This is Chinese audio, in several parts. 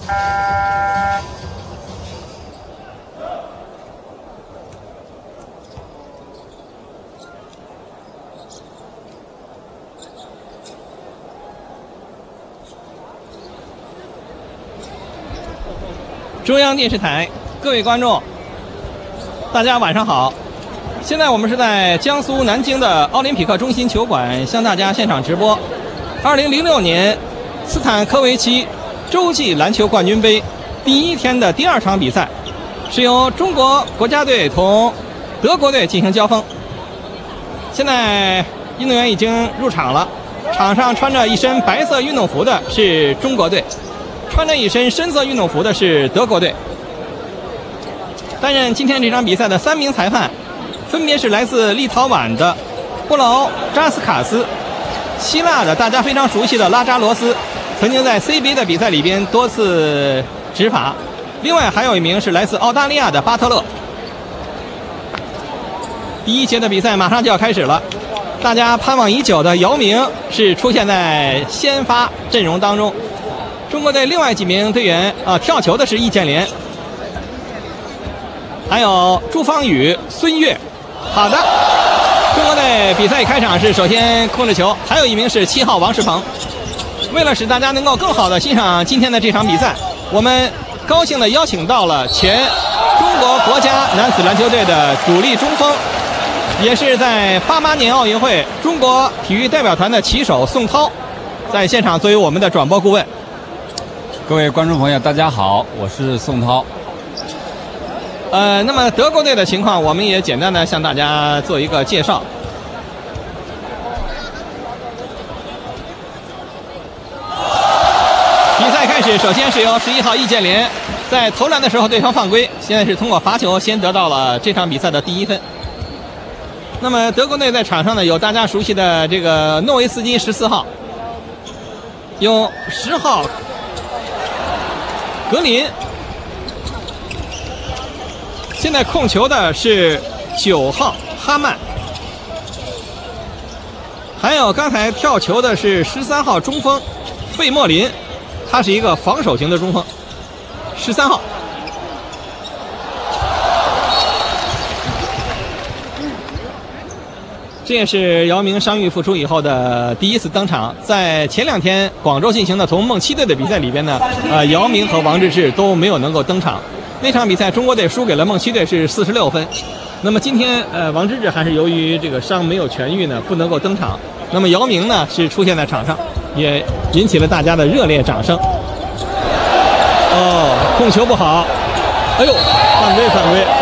中央电视台，各位观众，大家晚上好。现在我们是在江苏南京的奥林匹克中心球馆向大家现场直播2006年斯坦科维奇洲际篮球冠军杯第一天的第2场比赛，是由中国国家队同德国队进行交锋。现在运动员已经入场了，场上穿着一身白色运动服的是中国队，穿着一身深色运动服的是德国队。担任今天这场比赛的3名裁判，分别是来自立陶宛的布劳扎斯卡斯、希腊的大家非常熟悉的拉扎罗斯，曾经在 CBA 的比赛里边多次执法。另外还有一名是来自澳大利亚的巴特勒。第1节的比赛马上就要开始了，大家盼望已久的姚明是出现在先发阵容当中。中国队另外几名队员跳球的是易建联，还有朱芳雨、孙悦。好的，中国队比赛一开场是首先控制球，还有一名是7号王仕鹏。为了使大家能够更好的欣赏今天的这场比赛，我们高兴地邀请到了前中国国家男子篮球队的主力中锋，也是在88年奥运会中国体育代表团的旗手宋涛，在现场作为我们的转播顾问。 各位观众朋友，大家好，我是宋涛。 那么德国队的情况，我们也简单的向大家做一个介绍。比赛开始，首先是由11号易建联在投篮的时候对方犯规，现在是通过罚球先得到了这场比赛的第1分。那么德国队在场上呢，有大家熟悉的这个诺维斯基14号，有10号格林，现在控球的是9号哈曼，还有刚才跳球的是13号中锋费莫林，他是一个防守型的中锋，13号。这也是姚明伤愈复出以后的第1次登场。在前2天广州进行的同梦7队的比赛里边呢，姚明和王治郅都没有能够登场。那场比赛中国队输给了梦7队是46分。那么今天王治郅还是由于这个伤没有痊愈呢，不能够登场。那么姚明呢是出现在场上，也引起了大家的热烈掌声。控球不好，哎呦，犯规。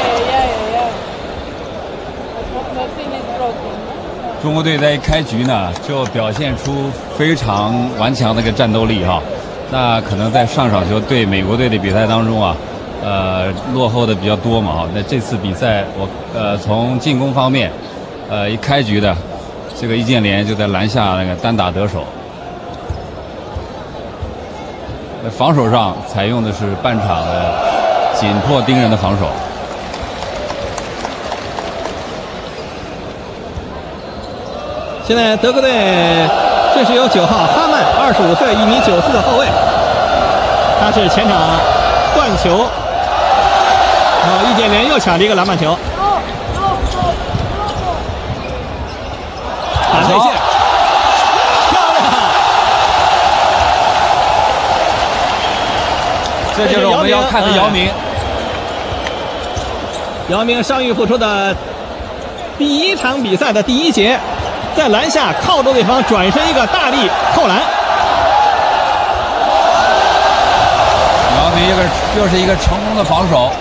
中国队在一开局呢就表现出非常顽强的一个战斗力哈。那可能在上场球对美国队的比赛当中啊，落后的比较多嘛哈。那这次比赛从进攻方面，一开局的这个易建联就在篮下那个单打得手。防守上采用的是半场的紧迫盯人的防守。 现在德国队这是由9号哈曼，25岁，1米94的后卫，他是前场断球，易建联又抢了一个篮板球，打内线，漂亮！ 这就是我们要看的姚明。 姚明伤愈复出的第1场比赛的第1节。在篮下靠住对方，转身一个大力扣篮。 姚明又是一个成功的防守。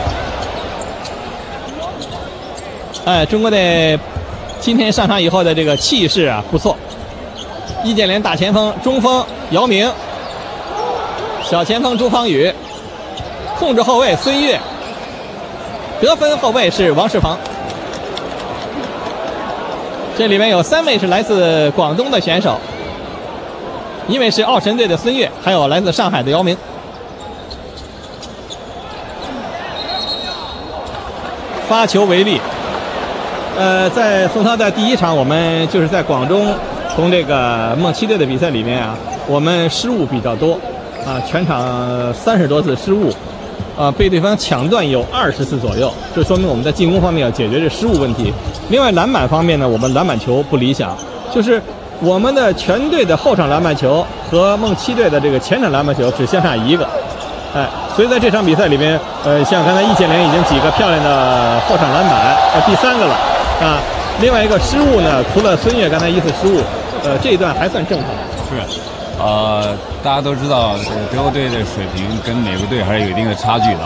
中国队今天上场以后的这个气势啊不错。易建联大前锋，中锋姚明，小前锋朱芳雨，控制后卫孙悦，得分后卫是王仕鹏。这里面有3位是来自广东的选手，一位是奥神队的孙悦，还有来自上海的姚明。发球为例，在宋涛在第1场，我们就是在广州同这个梦7队的比赛里面啊，我们失误比较多， 全场30多次失误，被对方抢断有20次左右，这说明我们在进攻方面要解决这失误问题。另外篮板方面呢，我们篮板球不理想，就是我们的全队的后场篮板球和梦七队的这个前场篮板球只相差1个，所以在这场比赛里面，像刚才易建联已经几个漂亮的后场篮板，第3个了啊。另外一个失误呢，除了孙悦刚才1次失误，这一段还算正常。 是，大家都知道，德国队的水平跟美国队还是有一定的差距的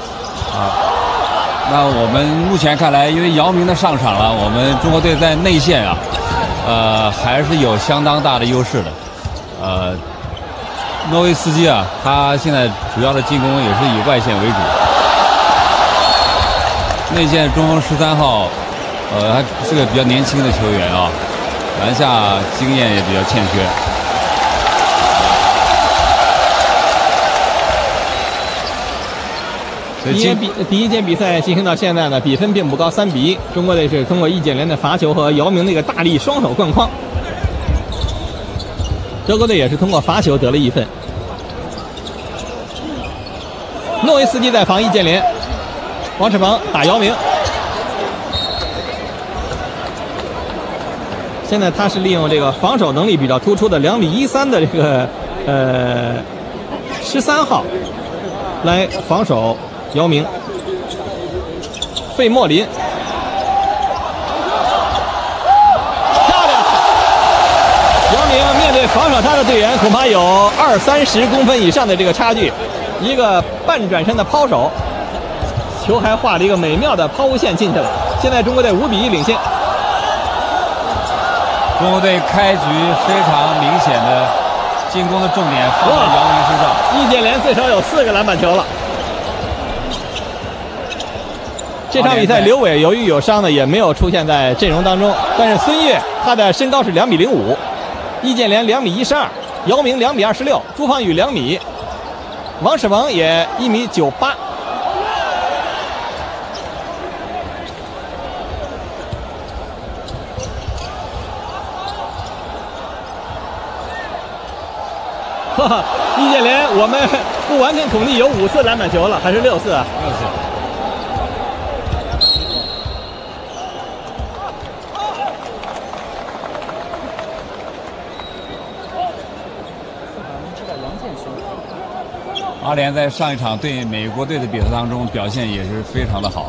那我们目前看来，因为姚明的上场了，我们中国队在内线还是有相当大的优势的。诺维斯基他现在主要的进攻也是以外线为主，内线中锋13号。他是个比较年轻的球员篮下经验也比较欠缺。 第一节比赛进行到现在呢，比分并不高，3比1。中国队是通过易建联的罚球和姚明的一个大力双手灌筐，德国队也是通过罚球得了1分。诺维斯基在防易建联，王世鹏打姚明。现在他是利用这个防守能力比较突出的2比13的这个13号来防守姚明。费莫林，漂亮！姚明面对防守他的队员，恐怕有20-30公分以上的这个差距。一个半转身的抛手，球还画了一个美妙的抛物线进去了。现在中国队5比1领先。 中国队开局非常明显的进攻的重点放在姚明身上， 易建联最少有4个篮板球了。这场比赛刘伟由于有伤呢，也没有出现在阵容当中。但是孙悦他的身高是2米05，易建联2米12，姚明2米26，朱芳雨2米，王世鹏也1米98。易建联，我们不完全统计有5次篮板球了，还是6次啊？6次。 阿联在上一场对美国队的比赛当中表现也是非常的好。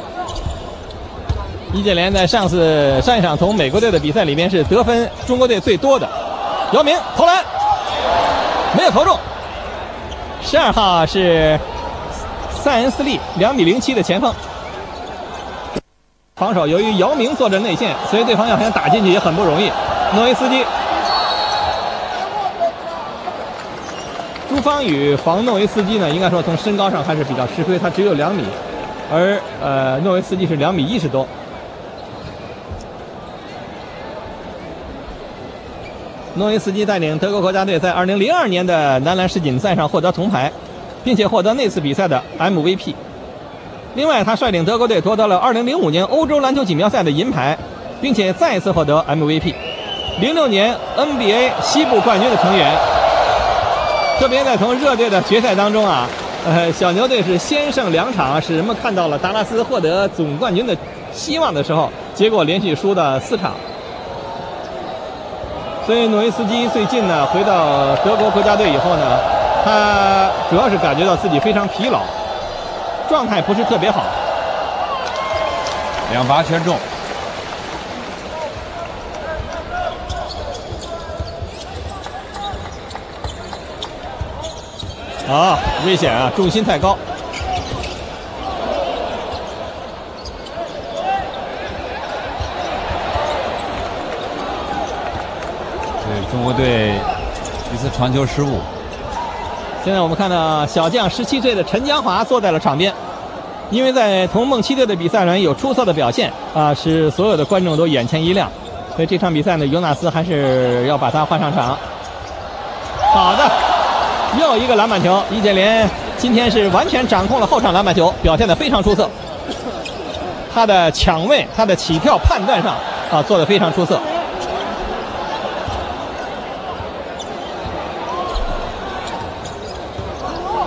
易建联在上一场从美国队的比赛里面是得分中国队最多的。姚明投篮。没有投中。12号是塞恩斯利，2米07的前锋。防守由于姚明坐着内线，所以对方要想打进去也很不容易。诺维斯基、朱芳雨防诺维斯基呢，应该说从身高上还是比较吃亏，他只有2米，而诺维斯基是2米10多。诺维斯基带领德国国家队在2002年的男篮世锦赛上获得铜牌，并且获得那次比赛的 MVP。另外，他率领德国队夺得了2005年欧洲篮球锦标赛的银牌，并且再次获得 MVP。06年 NBA 西部冠军的成员。特别在从热队的决赛当中小牛队是先胜2场，使人们看到了达拉斯获得总冠军的希望的时候，结果连续输的4场。所以诺维斯基最近呢回到德国国家队以后呢，他主要是感觉到自己非常疲劳，状态不是特别好。 2罚全中。 危险啊，重心太高。 中国队一次传球失误。 现在我们看到小将17岁的陈江华坐在了场边，因为在同梦七队的比赛中有出色的表现使所有的观众都眼前一亮，所以这场比赛呢，尤纳斯还是要把他换上场。好的，又一个篮板球，易建联今天是完全掌控了后场篮板球，表现得非常出色。他的抢位、他的起跳判断上做得非常出色。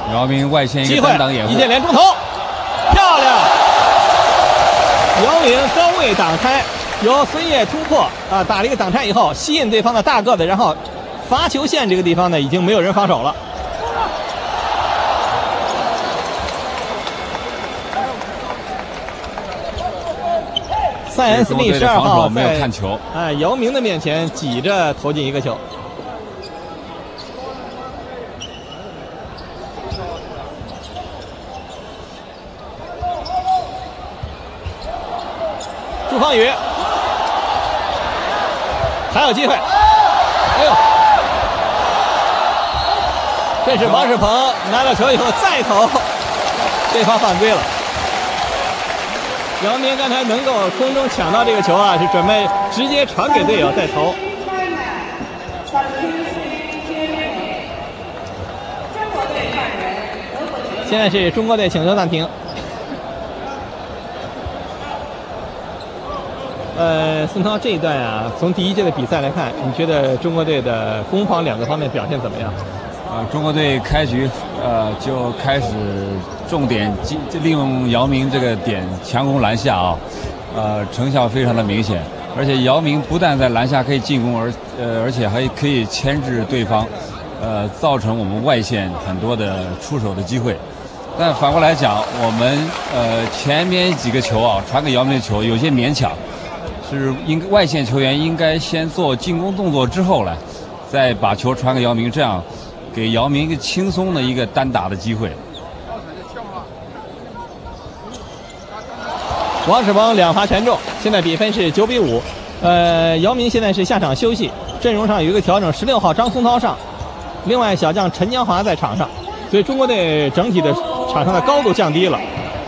姚明外线一个单挡掩护， 易建联中投，漂亮！姚明高位挡拆，由孙烨突破打了一个挡拆以后，吸引对方的大个子，然后罚球线这个地方呢，已经没有人防守了。塞恩斯密12号没有看球， 姚明的面前挤着投进一个球。朱芳雨还有机会，哎呦！这是王仕鹏拿到球以后再投，对方犯规了。姚明刚才能够空中抢到这个球是准备直接传给队友再投。现在是中国队请求暂停。孙涛这一段从第一届的比赛来看，你觉得中国队的攻防两个方面表现怎么样？ 中国队开局就开始重点利用姚明这个点强攻篮下成效非常的明显，而且姚明不但在篮下可以进攻，而且还可以牵制对方，造成我们外线很多的出手的机会。但反过来讲，我们前面几个球传给姚明的球有些勉强，是外线球员应该先做进攻动作之后再把球传给姚明，这样给姚明一个轻松的一个单打的机会。 王仕鹏2罚全中，现在比分是9比5。姚明现在是下场休息，阵容上有一个调整，16号张松涛上，另外小将陈江华在场上，所以中国队整体的场上的高度降低了。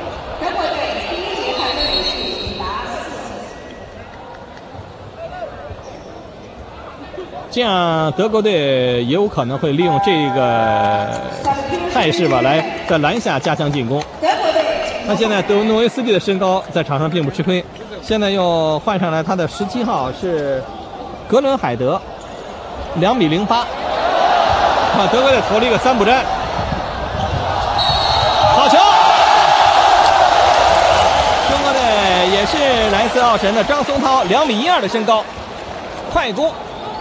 这样德国队也有可能会利用这个态势来在篮下加强进攻。那现在诺维斯基的身高在场上并不吃亏，现在又换上来他的17号是格伦海德，2米08。德国队投了一个3不沾，好球！中国队也是来自奥神的张松涛，2米12的身高，快攻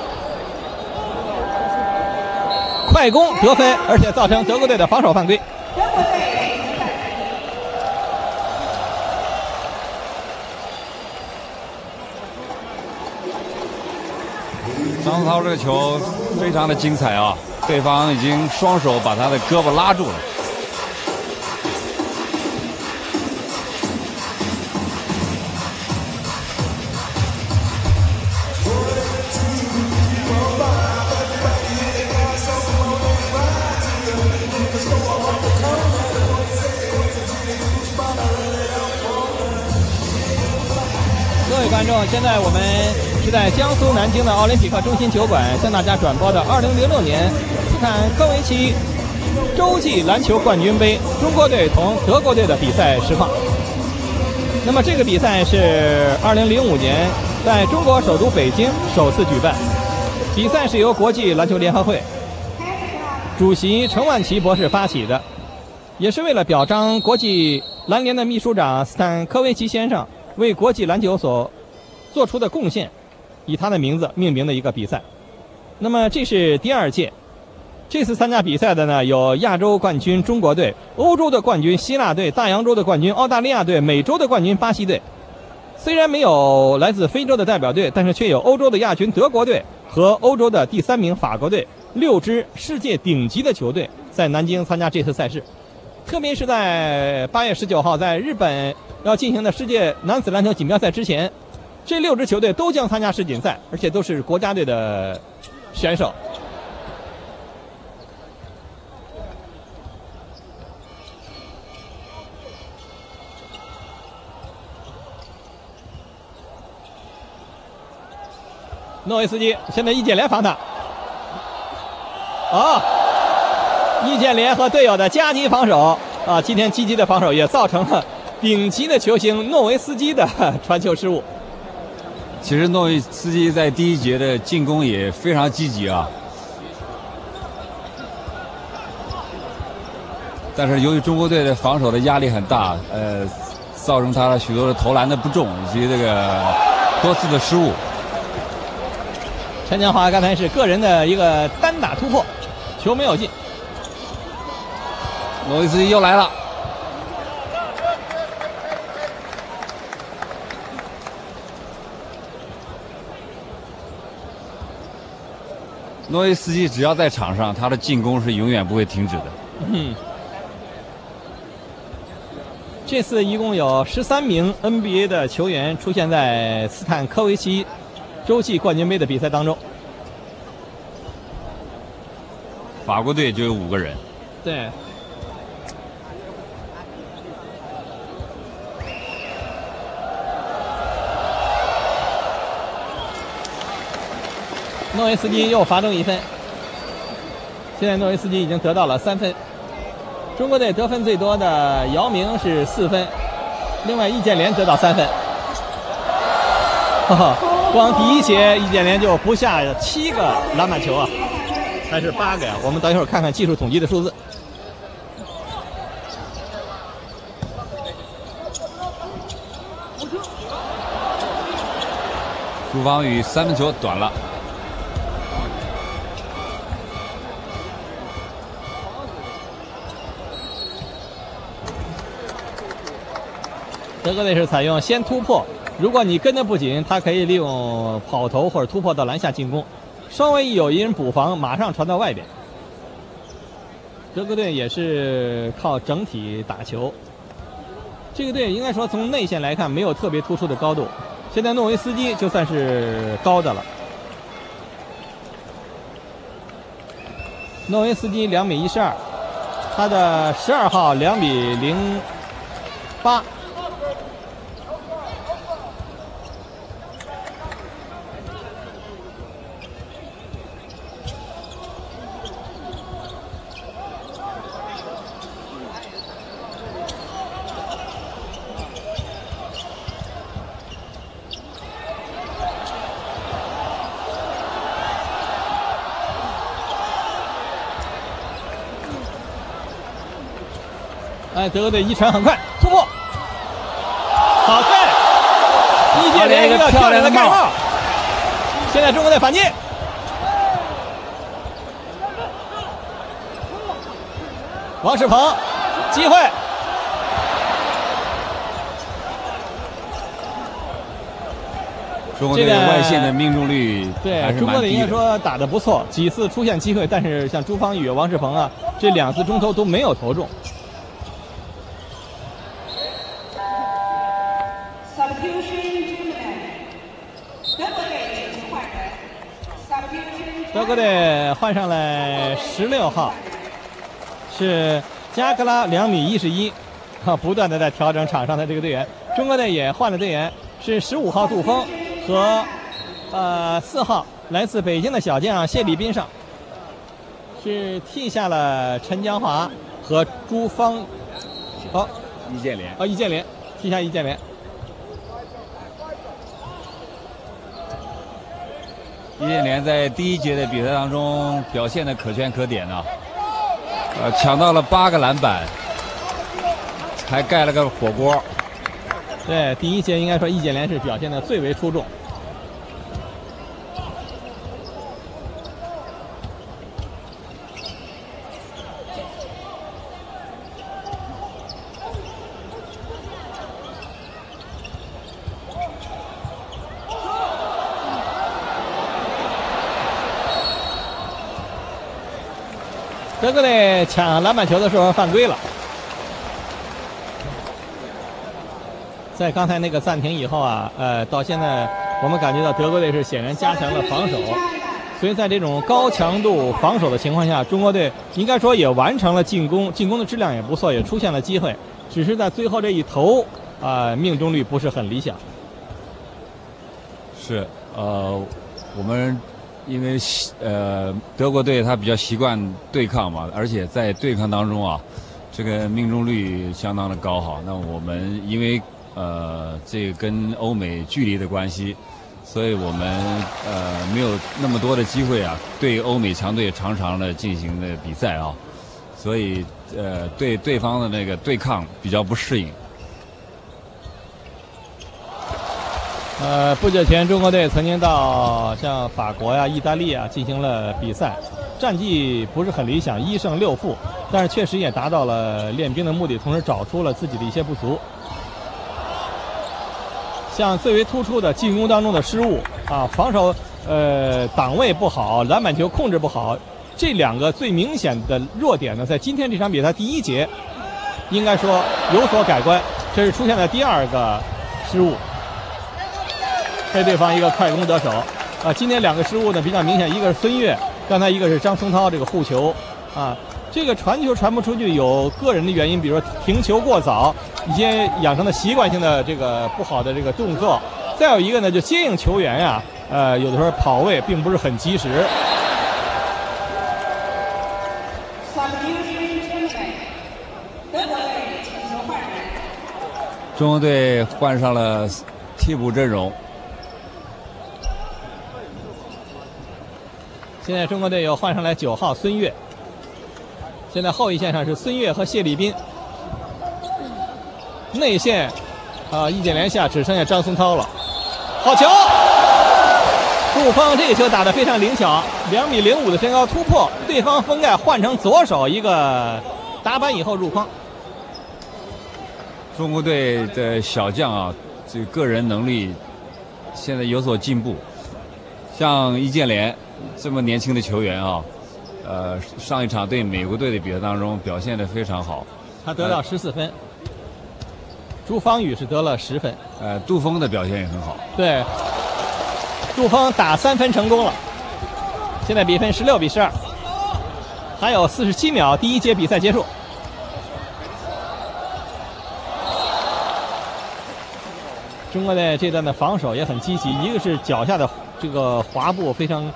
得分，而且造成德国队的防守犯规。 张松涛这个球非常的精彩对方已经双手把他的胳膊拉住了。 各位观众，现在我们是在江苏南京的奥林匹克中心球馆向大家转播的2006年斯坦科维奇洲际篮球冠军杯中国队同德国队的比赛实况。那么这个比赛是2005年在中国首都北京首次举办，比赛是由国际篮球联合会主席程万奇博士发起的，也是为了表彰国际篮联的秘书长斯坦科维奇先生为国际篮球所做出的贡献，以他的名字命名的一个比赛。那么这是第2届，这次参加比赛的呢有亚洲冠军中国队、欧洲的冠军希腊队、大洋洲的冠军澳大利亚队、美洲的冠军巴西队。虽然没有来自非洲的代表队，但是却有欧洲的亚军德国队和欧洲的第3名法国队，6支世界顶级的球队在南京参加这次赛事。特别是在8月19号在日本要进行的世界男子篮球锦标赛之前，这6支球队都将参加世锦赛，而且都是国家队的选手。诺维斯基现在易建联防他，易建联和队友的夹击防守今天积极的防守也造成了顶级的球星诺维斯基的传球失误。 其实诺维斯基在第1节的进攻也非常积极但是由于中国队的防守的压力很大，造成他许多的投篮的不中以及这个多次的失误。 陈江华刚才是个人的一个单打突破，球没有进。 诺维斯基又来了。诺维斯基只要在场上，他的进攻是永远不会停止的。 这次一共有13名 NBA 的球员出现在斯坦科维奇洲际冠军杯的比赛当中。 法国队就有5个人。 对。诺维斯基又罚中1分，现在诺维斯基已经得到了3分。中国队得分最多的姚明是4分，另外易建联得到3分。光第一节易建联就不下7个篮板球啊，还是8个呀？我们等一会儿看看技术统计的数字。 朱芳雨3分球短了。 德国队是采用先突破，如果你跟得不紧，他可以利用跑投或者突破到篮下进攻，稍微有一人补防，马上传到外边。德国队也是靠整体打球，这个队应该说从内线来看没有特别突出的高度，现在诺维斯基就算是高的了。诺维斯基2米12，他的12号2米08。德国队一传很快突破，好看！易建联一个漂亮的盖帽。现在中国队反击，王仕鹏，机会。 中国队外线的命中率还是蛮低的。 对，中国队应该说打得不错，几次出现机会，但是像朱芳雨、王仕鹏啊，这2次中投都没有投中。德国队换上了16号，是加格拉2米11，不断的在调整场上的这个队员。中国队也换了队员，是15号杜锋和4号来自北京的小将谢立斌上，是替下了陈江华和朱芳， 易建联易建联替下易建联。 易建联在第1节的比赛当中表现的可圈可点啊，抢到了8个篮板，还盖了个火锅。 对，第1节应该说易建联是表现的最为出众。德国队抢篮板球的时候犯规了，在刚才那个暂停以后啊，到现在我们感觉到德国队是显然加强了防守，所以在这种高强度防守的情况下，中国队应该说也完成了进攻，进攻的质量也不错，也出现了机会，只是在最后这一投命中率不是很理想。 是我们。因为德国队他比较习惯对抗嘛，而且在对抗当中啊，这个命中率相当的高哈。那我们因为这个跟欧美距离的关系，所以我们没有那么多的机会啊，对欧美强队常常的进行的比赛啊，所以对对方的那个对抗比较不适应。 不久前中国队曾经到像法国呀、意大利啊进行了比赛，战绩不是很理想，1胜6负，但是确实也达到了练兵的目的，同时找出了自己的一些不足。像最为突出的进攻当中的失误啊，防守档位不好，篮板球控制不好，这2个最明显的弱点呢，在今天这场比赛第1节，应该说有所改观。这是出现了第2个失误，被对方一个快攻得手啊。今天2个失误呢比较明显，一个是孙悦，刚才一个是张松涛这个护球啊。这个传球传不出去有个人的原因，比如说停球过早，一些养成的习惯性的这个不好的这个动作。再有一个呢，就接应球员呀，有的时候跑位并不是很及时。 中国队换上了替补阵容。 现在中国队又换上来9号孙悦。现在后一线上是孙悦和谢立斌，内线易建联下只剩下张松涛了。好球！杜锋这个球打得非常灵巧，2.05米的身高突破对方封盖，换成左手一个打板以后入筐。 中国队的小将啊，这个人能力现在有所进步，像易建联这么年轻的球员啊。上一场对美国队的比赛当中表现得非常好， 他得到14分。朱芳雨是得了10分。 杜锋的表现也很好。 对，杜锋打3分成功了。现在比分16比12，还有47秒，第1节比赛结束。中国队这段的防守也很积极，一个是脚下的这个滑步非常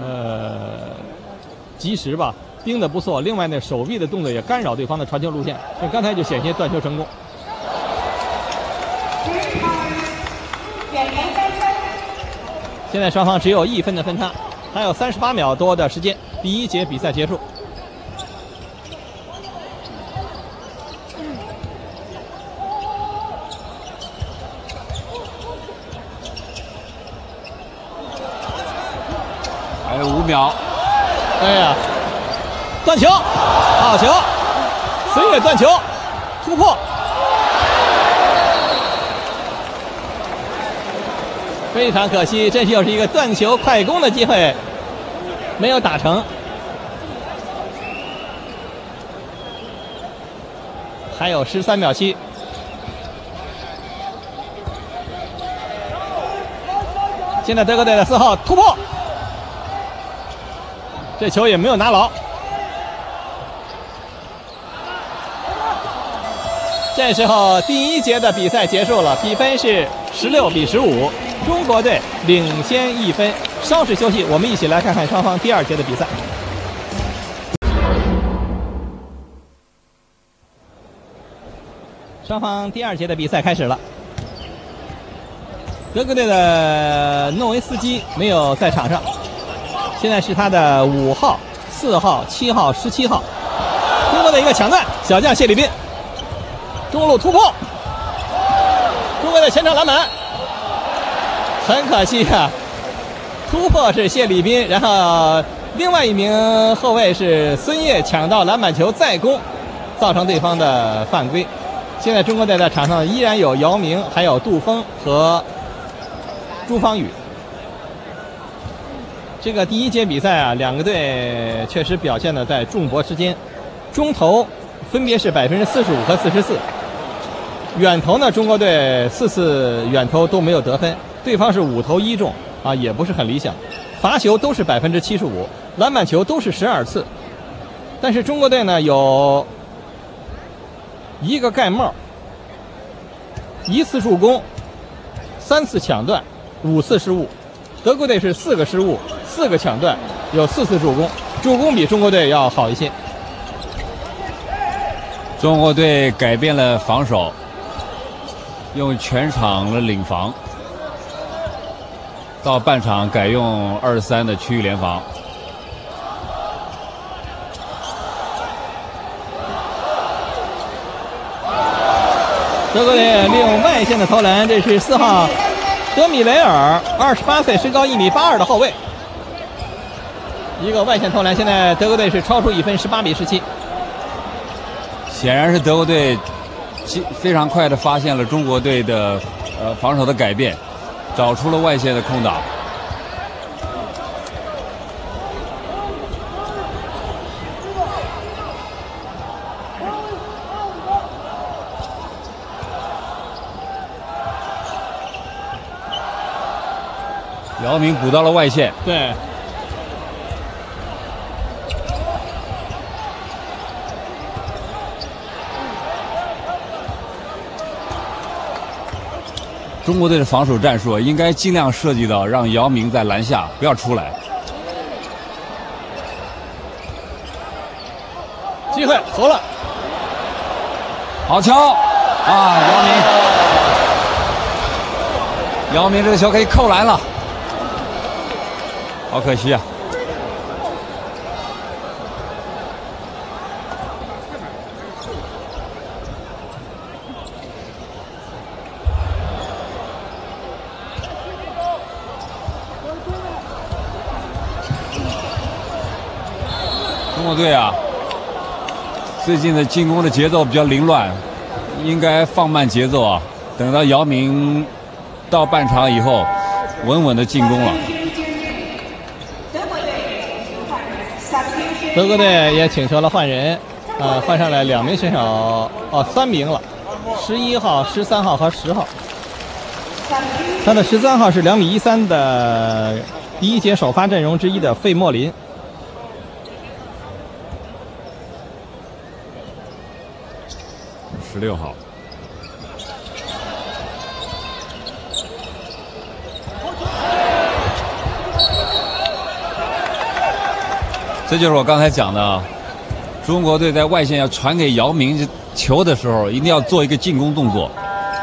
及时吧，盯得不错。另外呢，手臂的动作也干扰对方的传球路线，所以刚才就险些断球成功。现在双方只有1分的分差，还有38秒多的时间，第1节比赛结束。 还有5秒。 哎呀，断球，好球！孙悦断球，突破，非常可惜，这又是一个断球快攻的机会，没有打成。还有13秒7。现在德国队的4号突破。这球也没有拿牢。这时候第1节的比赛结束了，比分是16比15，中国队领先1分。稍事休息，我们一起来看看双方第2节的比赛。双方第2节的比赛开始了。德国队的诺维斯基没有在场上。现在是他的5号、4号、7号、17号。中国的一个抢断，小将谢立斌中路突破，中国的前场篮板，很可惜啊，突破是谢立斌，然后另外一名后卫是孙悦抢到篮板球再攻，造成对方的犯规。现在中国队在场上依然有姚明，还有杜锋和朱芳雨。这个第1节比赛啊，2个队确实表现的在众搏之间，中投分别是45%和44%，远投呢，中国队4次远投都没有得分，对方是5投1中啊，也不是很理想。罚球都是75%，篮板球都是12次，但是中国队呢有1个盖帽，1次助攻，3次抢断，5次失误。德国队是4个失误，4个抢断，有4次助攻，助攻比中国队要好一些。 中国队改变了防守，用全场的领防，到半场改用2-3的区域联防。 德国队利用外线的投篮，这是4号德米雷尔，28岁，身高1米82的后卫。一个外线投篮，现在德国队是超出1分，18比17。 显然是德国队非常快的发现了中国队的防守的改变，找出了外线的空档。姚明补到了外线， 对。 中国队的防守战术应该尽量设计到让姚明在篮下不要出来。 机会投了， 好球啊！姚明这个球可以扣篮了，好可惜啊！中国队啊，最近的进攻的节奏比较凌乱，应该放慢节奏啊，等到姚明到半场以后，稳稳的进攻了。 德国队也请求了换人，换上来2名选手，3名了，11号、13号和10号。他的13号是2米13的第一节首发阵容之一的费莫林。 16号。这就是我刚才讲的，中国队在外线要传给姚明球的时候，一定要做一个进攻动作。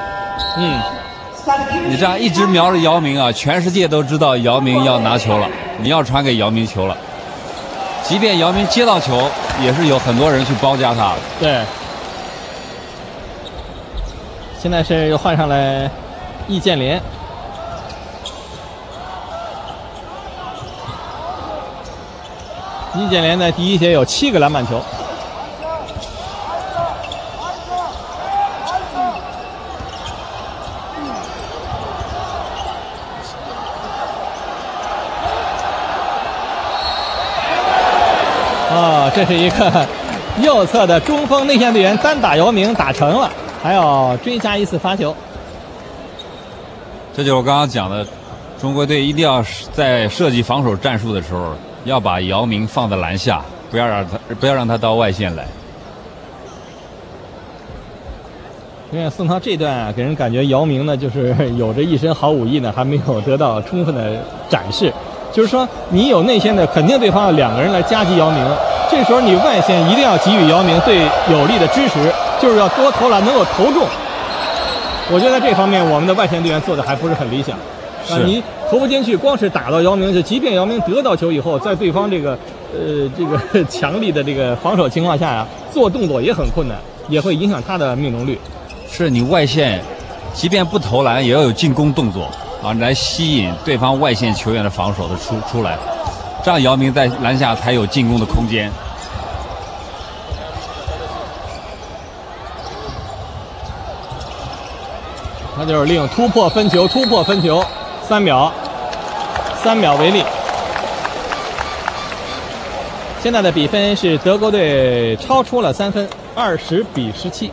你这样一直瞄着姚明啊，全世界都知道姚明要拿球了，你要传给姚明球了。即便姚明接到球，也是有很多人去包夹他。 对。现在是又换上来易建联。易建联在第一节有7个篮板球。这是一个右侧的中锋内线队员单打姚明打成了，还要追加一次罚球。 这就是我刚刚讲的，中国队一定要在设计防守战术的时候，要把姚明放在篮下，不要让他到外线来。 因为宋涛这段啊，给人感觉姚明呢，就是有着一身好武艺呢，还没有得到充分的展示。就是说，你有内线的，肯定对方要2个人来夹击姚明。这时候你外线一定要给予姚明最有力的支持，就是要多投篮，能够投中。我觉得在这方面，我们的外线队员做的还不是很理想。你投不进去，光是打到姚明，就即便姚明得到球以后，在对方这个强力的这个防守情况下呀，做动作也很困难，也会影响他的命中率。 是你外线，即便不投篮，也要有进攻动作啊，来吸引对方外线球员的防守的出来，这样姚明在篮下才有进攻的空间。 他就是利用突破分球，3秒为例。现在的比分是德国队超出了3分，20比17。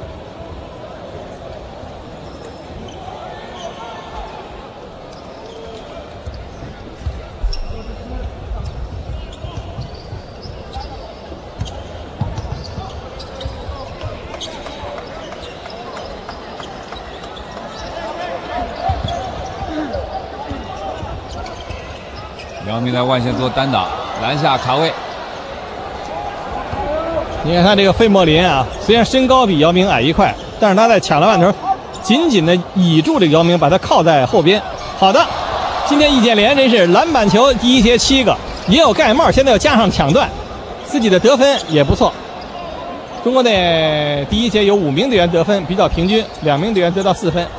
姚明在外线做单打，篮下卡位。 你看他这个费莫林啊，虽然身高比姚明矮1块，但是他在抢篮板的时候，紧紧的倚住这个姚明，把他靠在后边。好的，今天易建联真是篮板球第一节7个，也有盖帽，现在又加上抢断，自己的得分也不错。 中国队第一节有5名队员得分，比较平均，2名队员得到4分。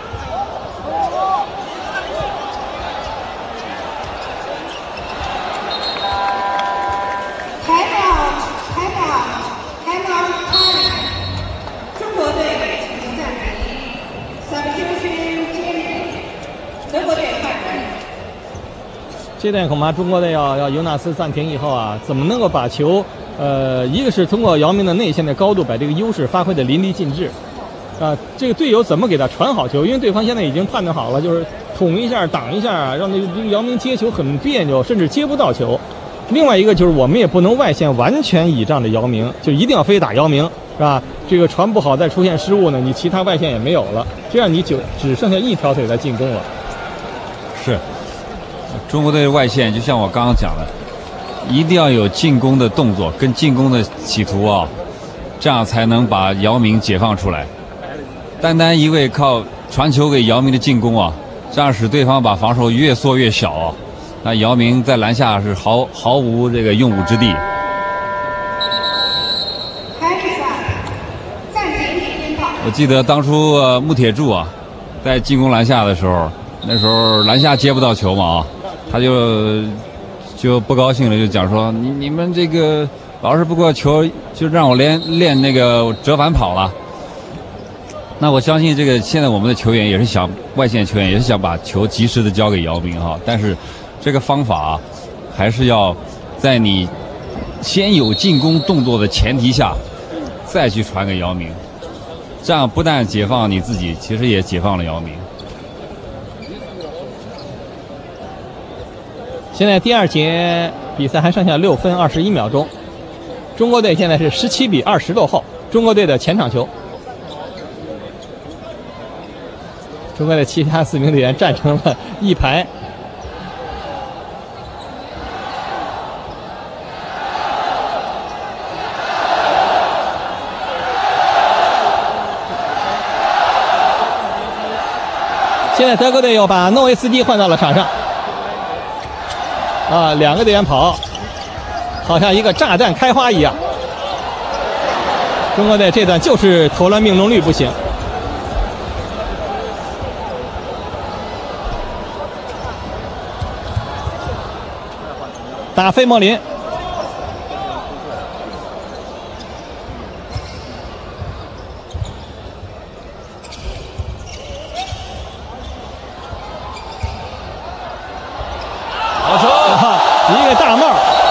这段恐怕中国队要尤纳斯暂停以后啊，怎么能够把球，一个是通过姚明的内线的高度把这个优势发挥的淋漓尽致，啊，这个队友怎么给他传好球？因为对方现在已经判断好了，就是捅一下、挡一下，让这个姚明接球很别扭，甚至接不到球。另外一个就是我们也不能外线完全倚仗着姚明，就一定要非打姚明，是吧？这个传不好再出现失误呢，你其他外线也没有了，这样你就只剩下一条腿在进攻了。 是。中国队的外线就像我刚刚讲的，一定要有进攻的动作跟进攻的企图啊，这样才能把姚明解放出来。单单一味靠传球给姚明的进攻啊，这样使对方把防守越缩越小啊，那姚明在篮下是毫无这个用武之地。我记得当初穆铁柱啊，在进攻篮下的时候，那时候篮下接不到球嘛啊。他就不高兴了，就讲说你们这个老是不给我球，就让我练那个折返跑了。那我相信这个现在我们的球员也是想，外线球员也是想把球及时的交给姚明哈，但是这个方法还是要在你先有进攻动作的前提下，再去传给姚明，这样不但解放你自己，其实也解放了姚明。 现在第2节比赛还剩下6分21秒钟，中国队现在是17比20落后。中国队的前场球，中国队其他4名队员站成了一排。现在德国队又把诺维斯基换到了场上。啊，2个队员跑，好像一个炸弹开花一样。中国队这段就是投篮命中率不行。打费莫林，一个大帽，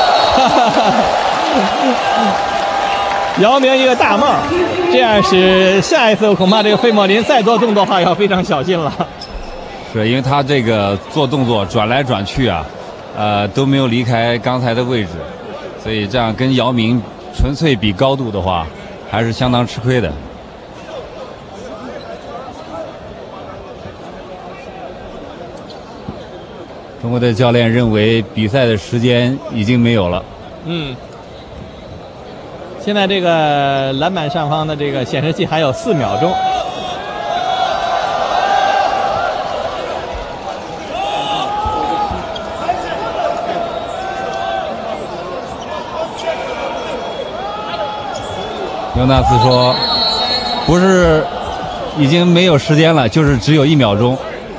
姚明一个大帽，这样使下一次恐怕这个费莫林再做动作的话要非常小心了。 是因为他这个做动作转来转去啊，都没有离开刚才的位置，所以这样跟姚明纯粹比高度的话，还是相当吃亏的。中国队教练认为比赛的时间已经没有了。 现在这个篮板上方的这个显示器还有4秒钟。 尤纳斯说：“不是，已经没有时间了，就是只有1秒钟。”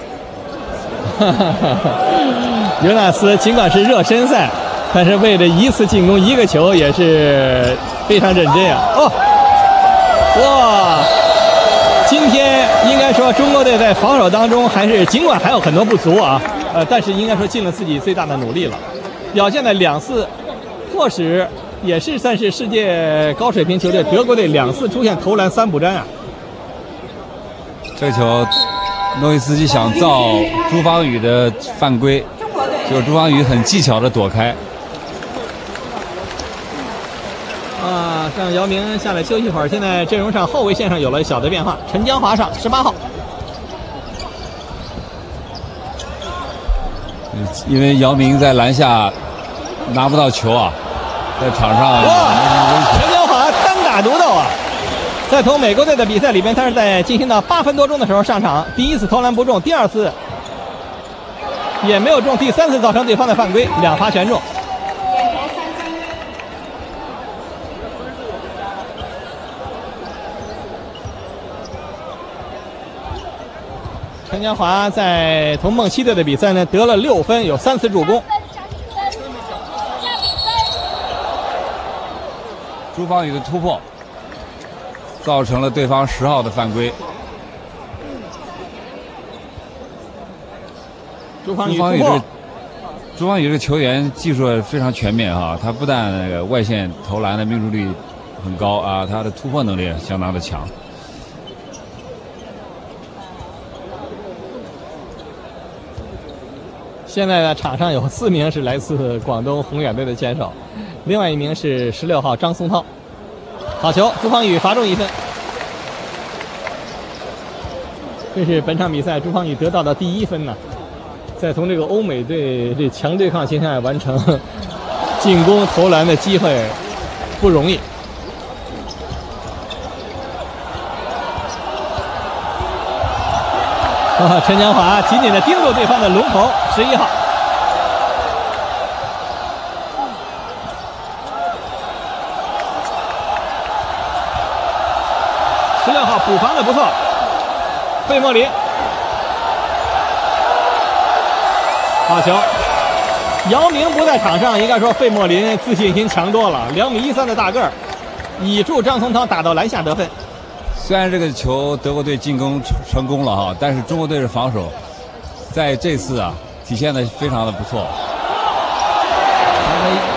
尤纳斯尽管是热身赛，但是为了一次进攻1个球也是非常认真啊！哦，哇！今天应该说中国队在防守当中还是尽管还有很多不足啊，但是应该说尽了自己最大的努力了，表现的2次，迫使也是算是世界高水平球队德国队2次出现投篮3不沾啊！ 这球。诺维斯基想造朱芳雨的犯规，就是朱芳雨很技巧的躲开。 让姚明下来休息会儿。现在阵容上后卫线上有了小的变化，陈江华上18号。 因为姚明在篮下拿不到球啊，在场上陈江华单打独斗啊！在同美国队的比赛里边，他是在进行到8分多钟的时候上场，第1次投篮不中，第2次也没有中，第3次造成对方的犯规，2罚全中。 陈江华在同梦七队的比赛呢得了6分，有3次助攻。 朱芳雨的突破，造成了对方10号的犯规。 朱芳雨突破。 朱芳雨这个球员技术非常全面啊，他不但那个外线投篮的命中率很高啊，他的突破能力也相当的强。 现在呢，场上有4名是来自广东宏远队的选手，另外1名是16号张松涛。好球，朱芳雨罚中1分。这是本场比赛朱芳雨得到的第1分呢。在同这个欧美队这强对抗形态完成进攻投篮的机会不容易。陈江华紧紧地盯住对方的龙头11号。16号补防的不错，费莫林。好球！姚明不在场上，应该说费莫林自信心强多了，2米13的大个儿，倚助张松涛打到篮下得分。 虽然这个球德国队进攻成功了哈，但是中国队的防守在这次啊体现的非常的不错。他们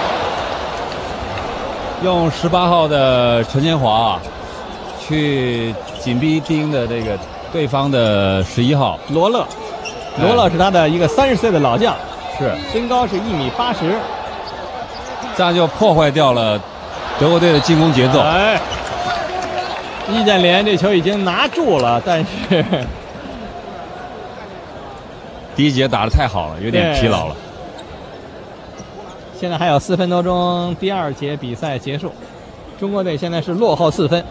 用18号的陈建华去紧逼盯的这个对方的11号罗勒。罗勒是他的一个30岁的老将， 是身高是1米80， 这样就破坏掉了德国队的进攻节奏。 哎，易建联这球已经拿住了，但是第一节打得太好了，有点疲劳了。 现在还有4分多钟，第2节比赛结束，中国队现在是落后4分。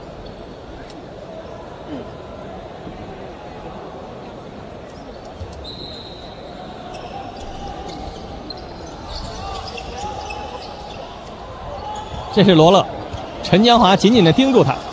这是罗勒，陈江华紧紧地盯住他。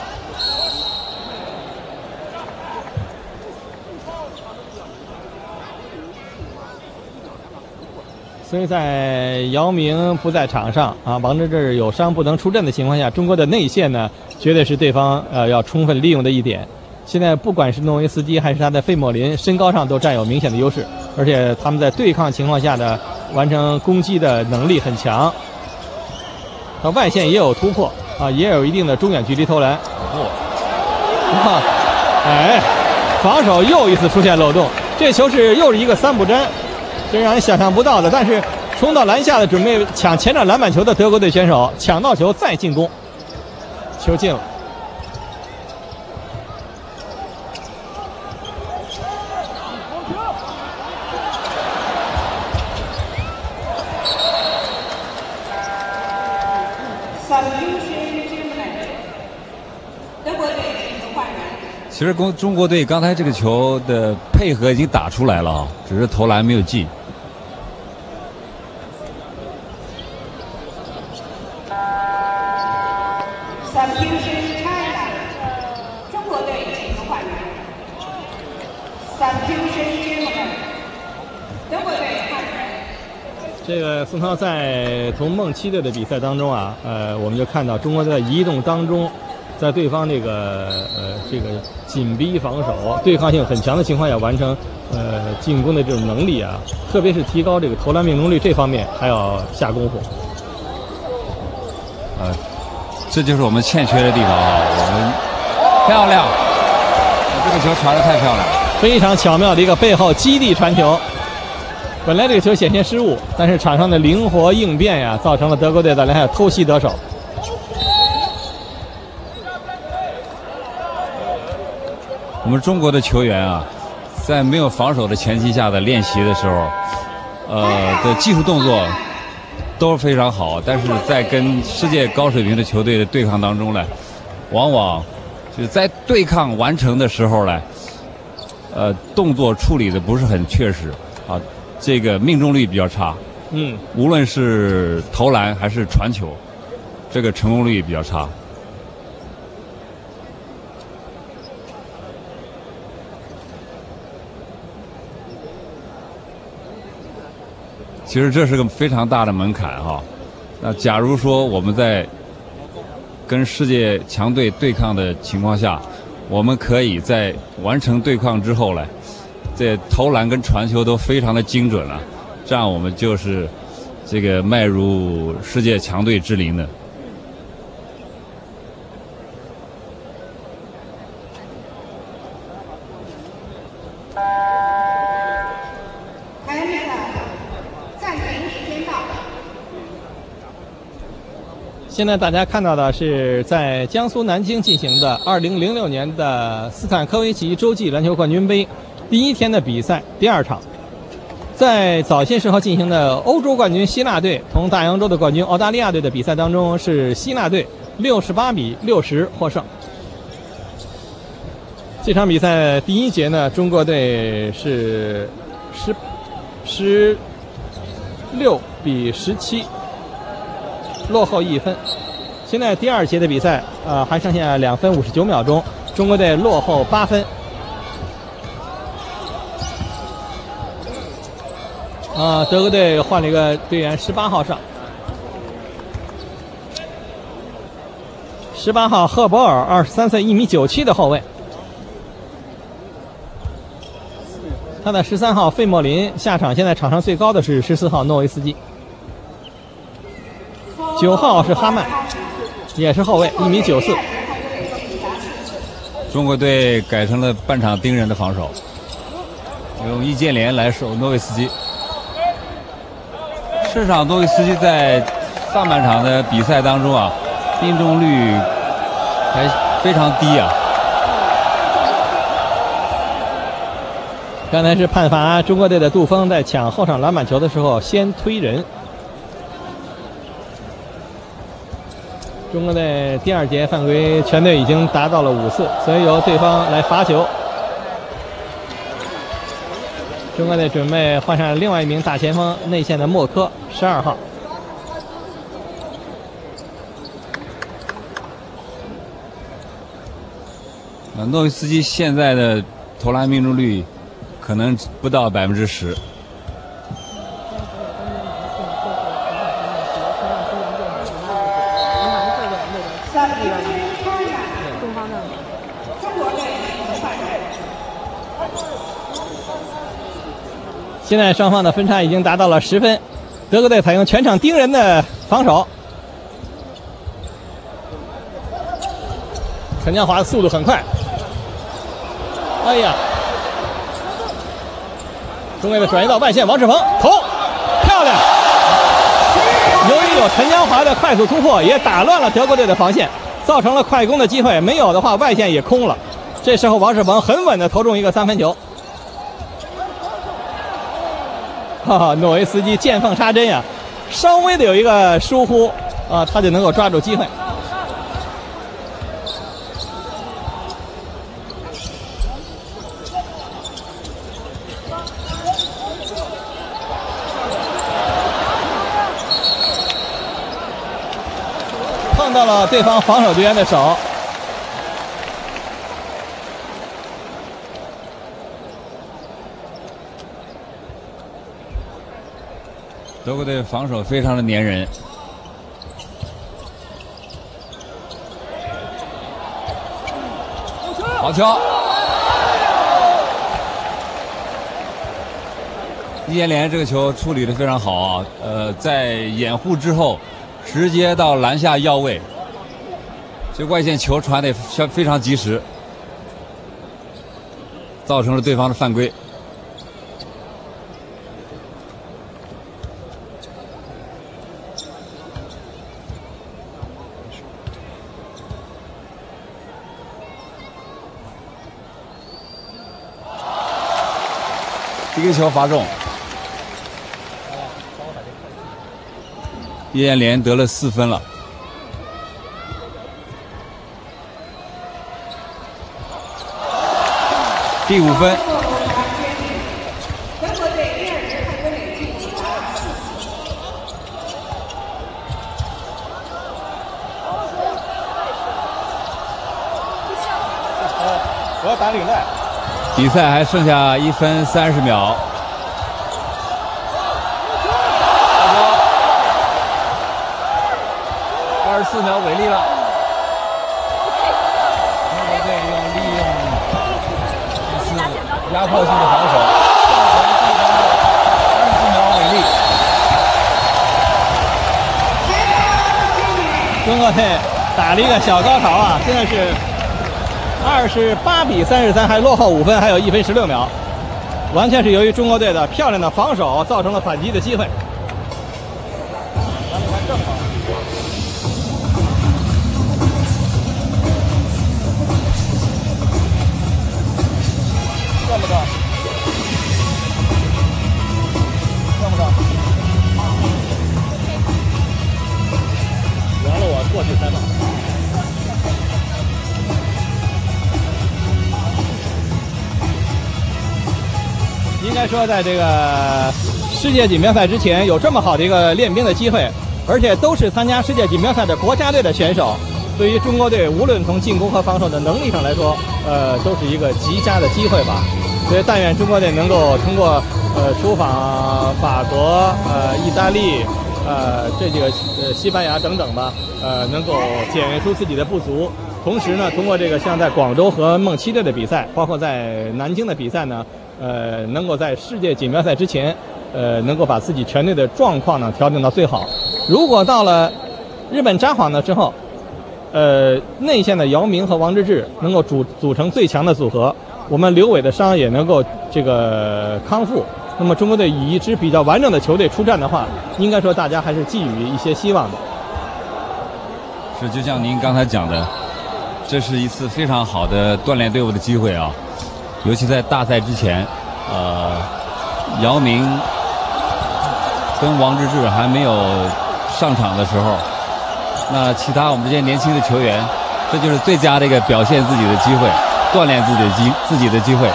所以在姚明不在场上啊，王治郅有伤不能出阵的情况下，中国的内线呢，绝对是对方要充分利用的一点。现在不管是诺维斯基还是他的费莫林，身高上都占有明显的优势，而且他们在对抗情况下的完成攻击的能力很强。他外线也有突破啊，也有一定的中远距离投篮。哎，防守又一次出现漏洞，这球又是一个3不沾，这让人想象不到的。但是冲到篮下的准备抢前场篮板球的德国队选手抢到球再进攻，球进了。 其实中国队刚才这个球的配合已经打出来了啊，只是投篮没有进。 中国队进行换人。德国队换人。 这个宋涛在同梦七队的比赛当中啊，我们就看到中国队在移动当中，在对方这个紧逼防守、对抗性很强的情况下完成进攻的这种能力啊，特别是提高这个投篮命中率这方面还要下功夫。 这就是我们欠缺的地方啊！我们漂亮，这个球传得太漂亮了， 非常巧妙的一个背后基地传球。本来这个球险些失误，但是场上的灵活应变呀，造成了德国队在篮下偷袭得手。 我们中国的球员啊，在没有防守的前提下的练习的时候，的技术动作都非常好，但是在跟世界高水平的球队的对抗当中呢，往往就是在对抗完成的时候呢，动作处理的不是很确实啊，这个命中率比较差。无论是投篮还是传球，这个成功率比较差。 其实这是个非常大的门槛哈。那假如说我们在跟世界强队对抗的情况下，我们可以在完成对抗之后呢，这投篮跟传球都非常的精准了，这样我们就是这个迈入世界强队之林的。 现在大家看到的是在江苏南京进行的2006年的斯坦科维奇洲际篮球冠军杯第一天的比赛第二场。在早些时候进行的欧洲冠军希腊队同大洋洲的冠军澳大利亚队的比赛当中，是希腊队68比60获胜。这场比赛第一节呢，中国队是16比17落后1分。现在第二节的比赛还剩下2分59秒钟，中国队落后8分。德国队换了一个队员，18号上，18号赫伯尔，23岁，1米97的后卫。他的13号费莫林下场，现在场上最高的是14号诺维斯基。9号是哈曼，也是后卫，1米94。 中国队改成了半场盯人的防守，用易建联来守诺维斯基。事实上，诺维斯基在上半场的比赛当中啊，命中率还非常低啊。 刚才是判罚中国队的杜锋在抢后场篮板球的时候先推人。中国队第二节犯规全队已经达到了5次，所以由对方来罚球。中国队准备换上另外一名大前锋，内线的莫科，12号。 诺维斯基现在的投篮命中率可能不到10%。 现在双方的分差已经达到了10分，德国队采用全场盯人的防守。陈江华的速度很快，哎呀！中卫的转移到外线，王志鹏投，漂亮！由于有陈江华的快速突破，也打乱了德国队的防线，造成了快攻的机会。没有的话，外线也空了。这时候王志鹏很稳的投中一个3分球。诺维斯基见缝插针呀，稍微的有一个疏忽他就能够抓住机会。碰到了对方防守队员的手。 德国队防守非常的粘人，好球！易建联这个球处理的非常好啊，在掩护之后，直接到篮下要位，这外线球传得非常及时，造成了对方的犯规。一个球罚中，易建联得了4分了。第5分。 我要打领带。 比赛还剩下1分30秒。 24秒违例了。中国队利用这次压迫性的防守，24秒违例。 中国队打了一个小高潮啊！现在是28比33，还落后5分，还有1分16秒，完全是由于中国队的漂亮的防守造成了反击的机会。这么高，这么高。完了，我过去采访。应该说，在这个世界锦标赛之前，有这么好的一个练兵的机会，而且都是参加世界锦标赛的国家队的选手，对于中国队无论从进攻和防守的能力上来说，都是一个极佳的机会吧。所以，但愿中国队能够通过出访法国、意大利、这几个西班牙等等吧，能够检验出自己的不足。同时呢，通过这个像在广州和梦七队的比赛，包括在南京的比赛呢，能够在世界锦标赛之前，能够把自己全队的状况呢调整到最好。如果到了日本札幌的之后，内线的姚明和王治郅能够组成最强的组合，我们刘伟的伤也能够这个康复。那么中国队以一支比较完整的球队出战的话，应该说大家还是寄予一些希望的。 是，就像您刚才讲的，这是一次非常好的锻炼队伍的机会啊，尤其在大赛之前，姚明跟王治郅还没有上场的时候，那其他我们这些年轻的球员，这就是最佳的一个表现自己的机会，锻炼自己的机会。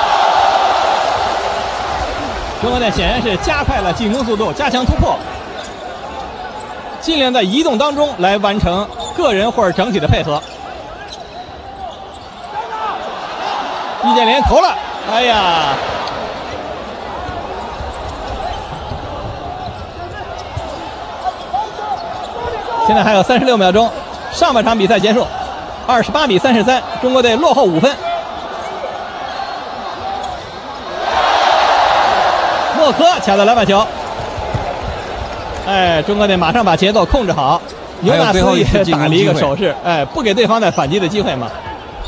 中国队显然是加快了进攻速度，加强突破，尽量在移动当中来完成个人或者整体的配合。易建联投了，哎呀！现在还有36秒钟，上半场比赛结束，28比33，中国队落后5分。莫科抢到篮板球，中国队马上把节奏控制好。尤纳斯也打了一个手势，不给对方再反击的机会嘛。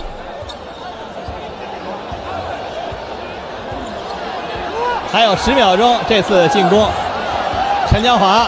还有10秒钟，这次进攻，陈江华。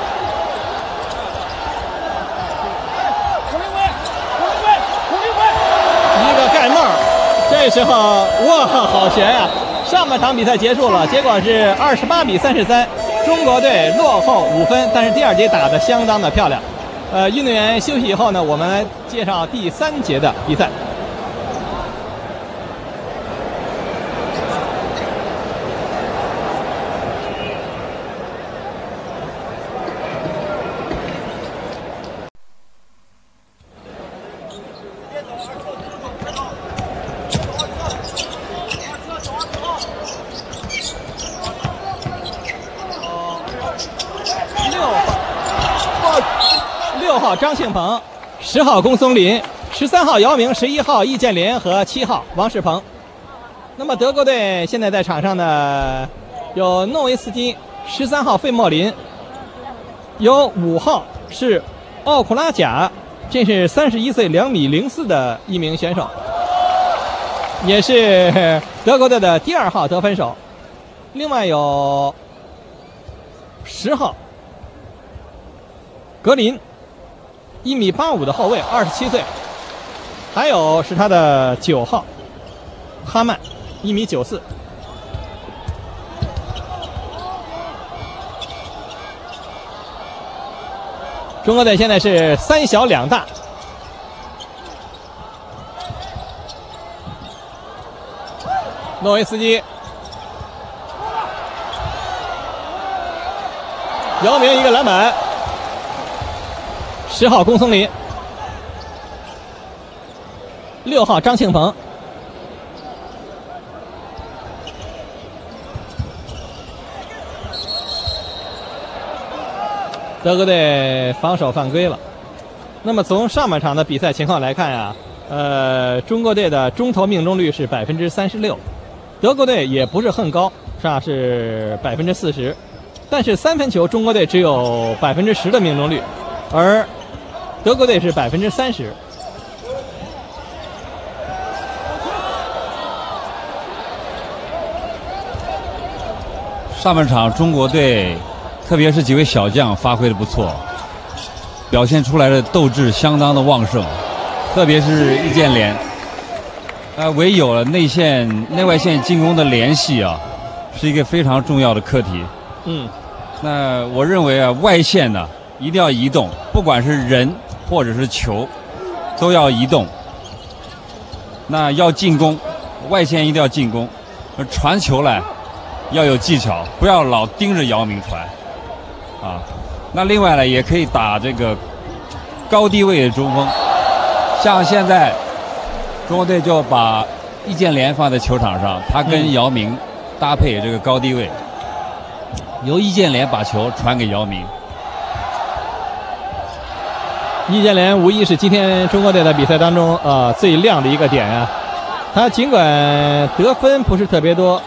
一个盖帽，这时候哇，好悬呀！上半场比赛结束了，结果是28比33，中国队落后5分，但是第二节打得相当的漂亮。运动员休息以后呢，我们来介绍第3节的比赛。6号张庆鹏，10号龚松林，13号姚明，11号易建联和7号王仕鹏。那么德国队现在在场上呢，有诺维斯基，13号费莫林，有5号是奥库拉贾，这是31岁2米04的一名选手，也是德国队的第2号得分手。另外有10号格林，1米85的后卫，27岁。还有是他的9号哈曼，1米94。中国队现在是3小2大。诺维斯基，姚明一个篮板。10号龚松林，6号张庆鹏，德国队防守犯规了。 那么从上半场的比赛情况来看呀，中国队的中投命中率是36%，德国队也不是很高，是40%，但是三分球中国队只有10%的命中率，而德国队是30%。 上半场中国队，特别是几位小将发挥的不错，表现出来的斗志相当的旺盛，特别是易建联，唯有了内外线进攻的联系啊，是一个非常重要的课题。那我认为啊，外线呢一定要移动，不管是人或者是球，都要移动。那要进攻，外线一定要进攻，传球来要有技巧，不要老盯着姚明传，啊。那另外呢，也可以打这个高低位的中锋，像现在中国队就把易建联放在球场上，他跟姚明搭配这个高低位，由易建联把球传给姚明。 易建联无疑是今天中国队的比赛当中最亮的一个点啊。他尽管得分不是特别多，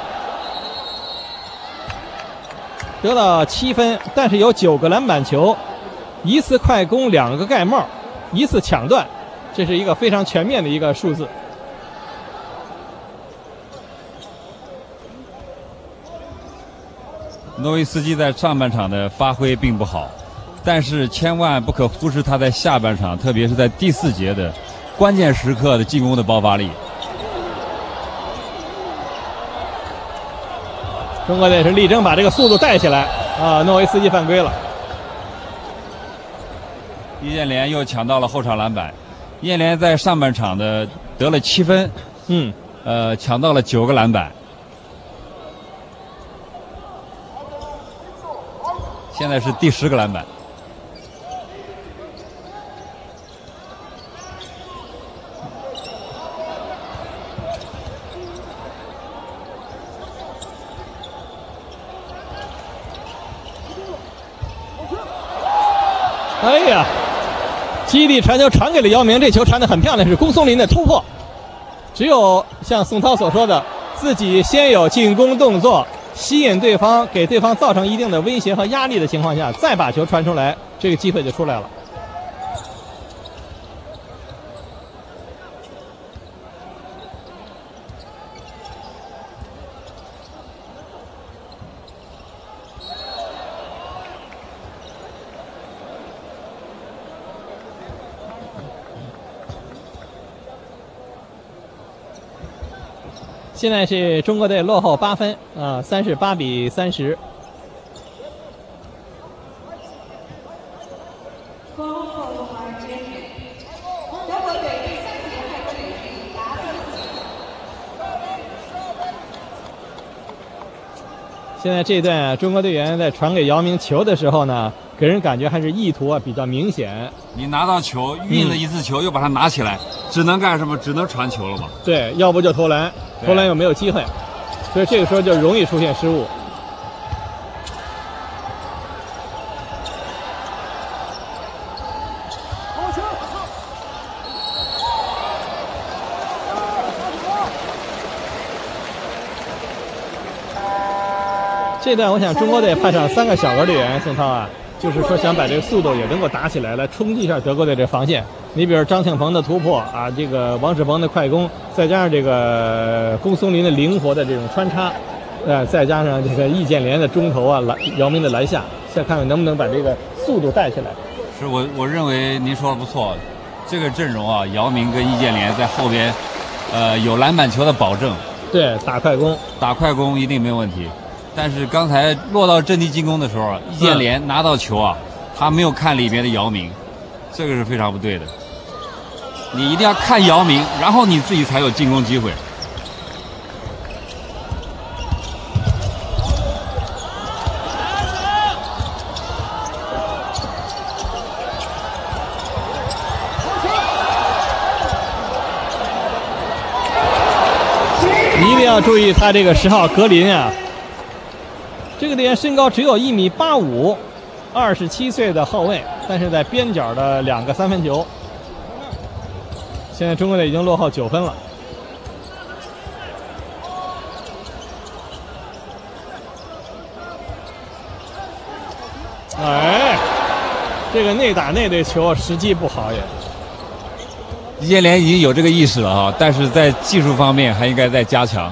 得到7分，但是有9个篮板球，1次快攻，2个盖帽，1次抢断，这是一个非常全面的一个数字。 诺维斯基在上半场的发挥并不好，但是千万不可忽视他在下半场，特别是在第4节的关键时刻的进攻的爆发力。 中国队是力争把这个速度带起来啊！诺维斯基犯规了， 易建联又抢到了后场篮板。易建联在上半场的得了7分，抢到了9个篮板。现在是第10个篮板。 哎呀，基地传球传给了姚明，这球传得很漂亮，是龚松林的突破。只有像宋涛所说的，自己先有进攻动作，吸引对方，给对方造成一定的威胁和压力的情况下，再把球传出来，这个机会就出来了。现在是中国队落后8分38-30。现在这一段中国队员在传给姚明球的时候呢，给人感觉还是意图比较明显。 你拿到球，运了一次球，又把它拿起来，只能干什么？只能传球了嘛？ 对，要不就投篮，投篮又没有机会，所以这个时候就容易出现失误。这段我想中国队派上3个小个队员，宋涛啊，就是说想把这个速度也能够打起来，来冲击一下德国队这防线。你比如张庆鹏的突破啊，这个王仕鹏的快攻，再加上这个龚松林的灵活的这种穿插，再加上这个易建联的中投啊，姚明的篮下，再看看能不能把这个速度带起来。 是我认为您说的不错，这个阵容啊，姚明跟易建联在后边，有篮板球的保证。 对，打快攻一定没有问题。但是刚才落到阵地进攻的时候，易建联拿到球啊，他没有看里边的姚明，这个是非常不对的。你一定要看姚明，然后你自己才有进攻机会。 你一定要注意他这个10号格林啊。这个队员身高只有1.85米，27岁的后卫。 但是在边角的2个3分球。现在中国队已经落后9分了。哎，这个内打内的球时机不好也。 易建联已经有这个意识了哈，但是在技术方面还应该再加强。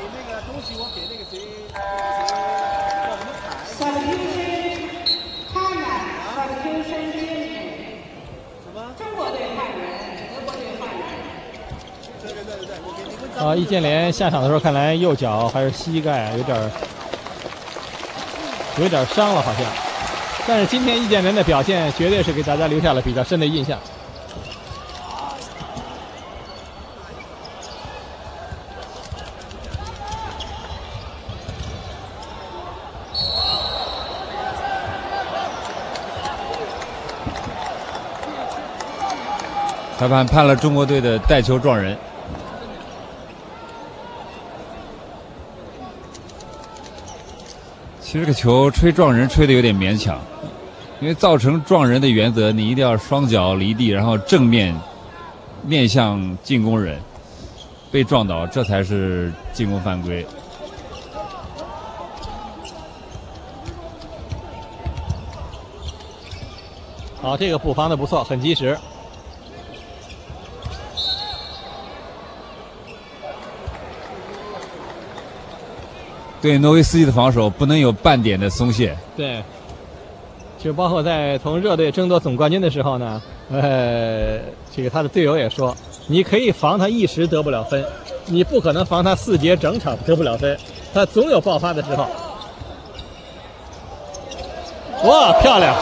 易建联下场的时候，看来右脚还是膝盖有点伤了，好像。但是今天易建联的表现绝对是给大家留下了比较深的印象。 裁判判了中国队的带球撞人。其实这个球吹撞人吹得有点勉强，因为造成撞人的原则，你一定要双脚离地，然后正面面向进攻人，被撞倒，这才是进攻犯规。 好，这个补防的不错，很及时。 对诺维斯基的防守不能有半点的松懈。 对，就包括在同热队争夺总冠军的时候呢，这个他的队友也说，你可以防他一时得不了分，你不可能防他4节整场得不了分，他总有爆发的时候。哇，漂亮！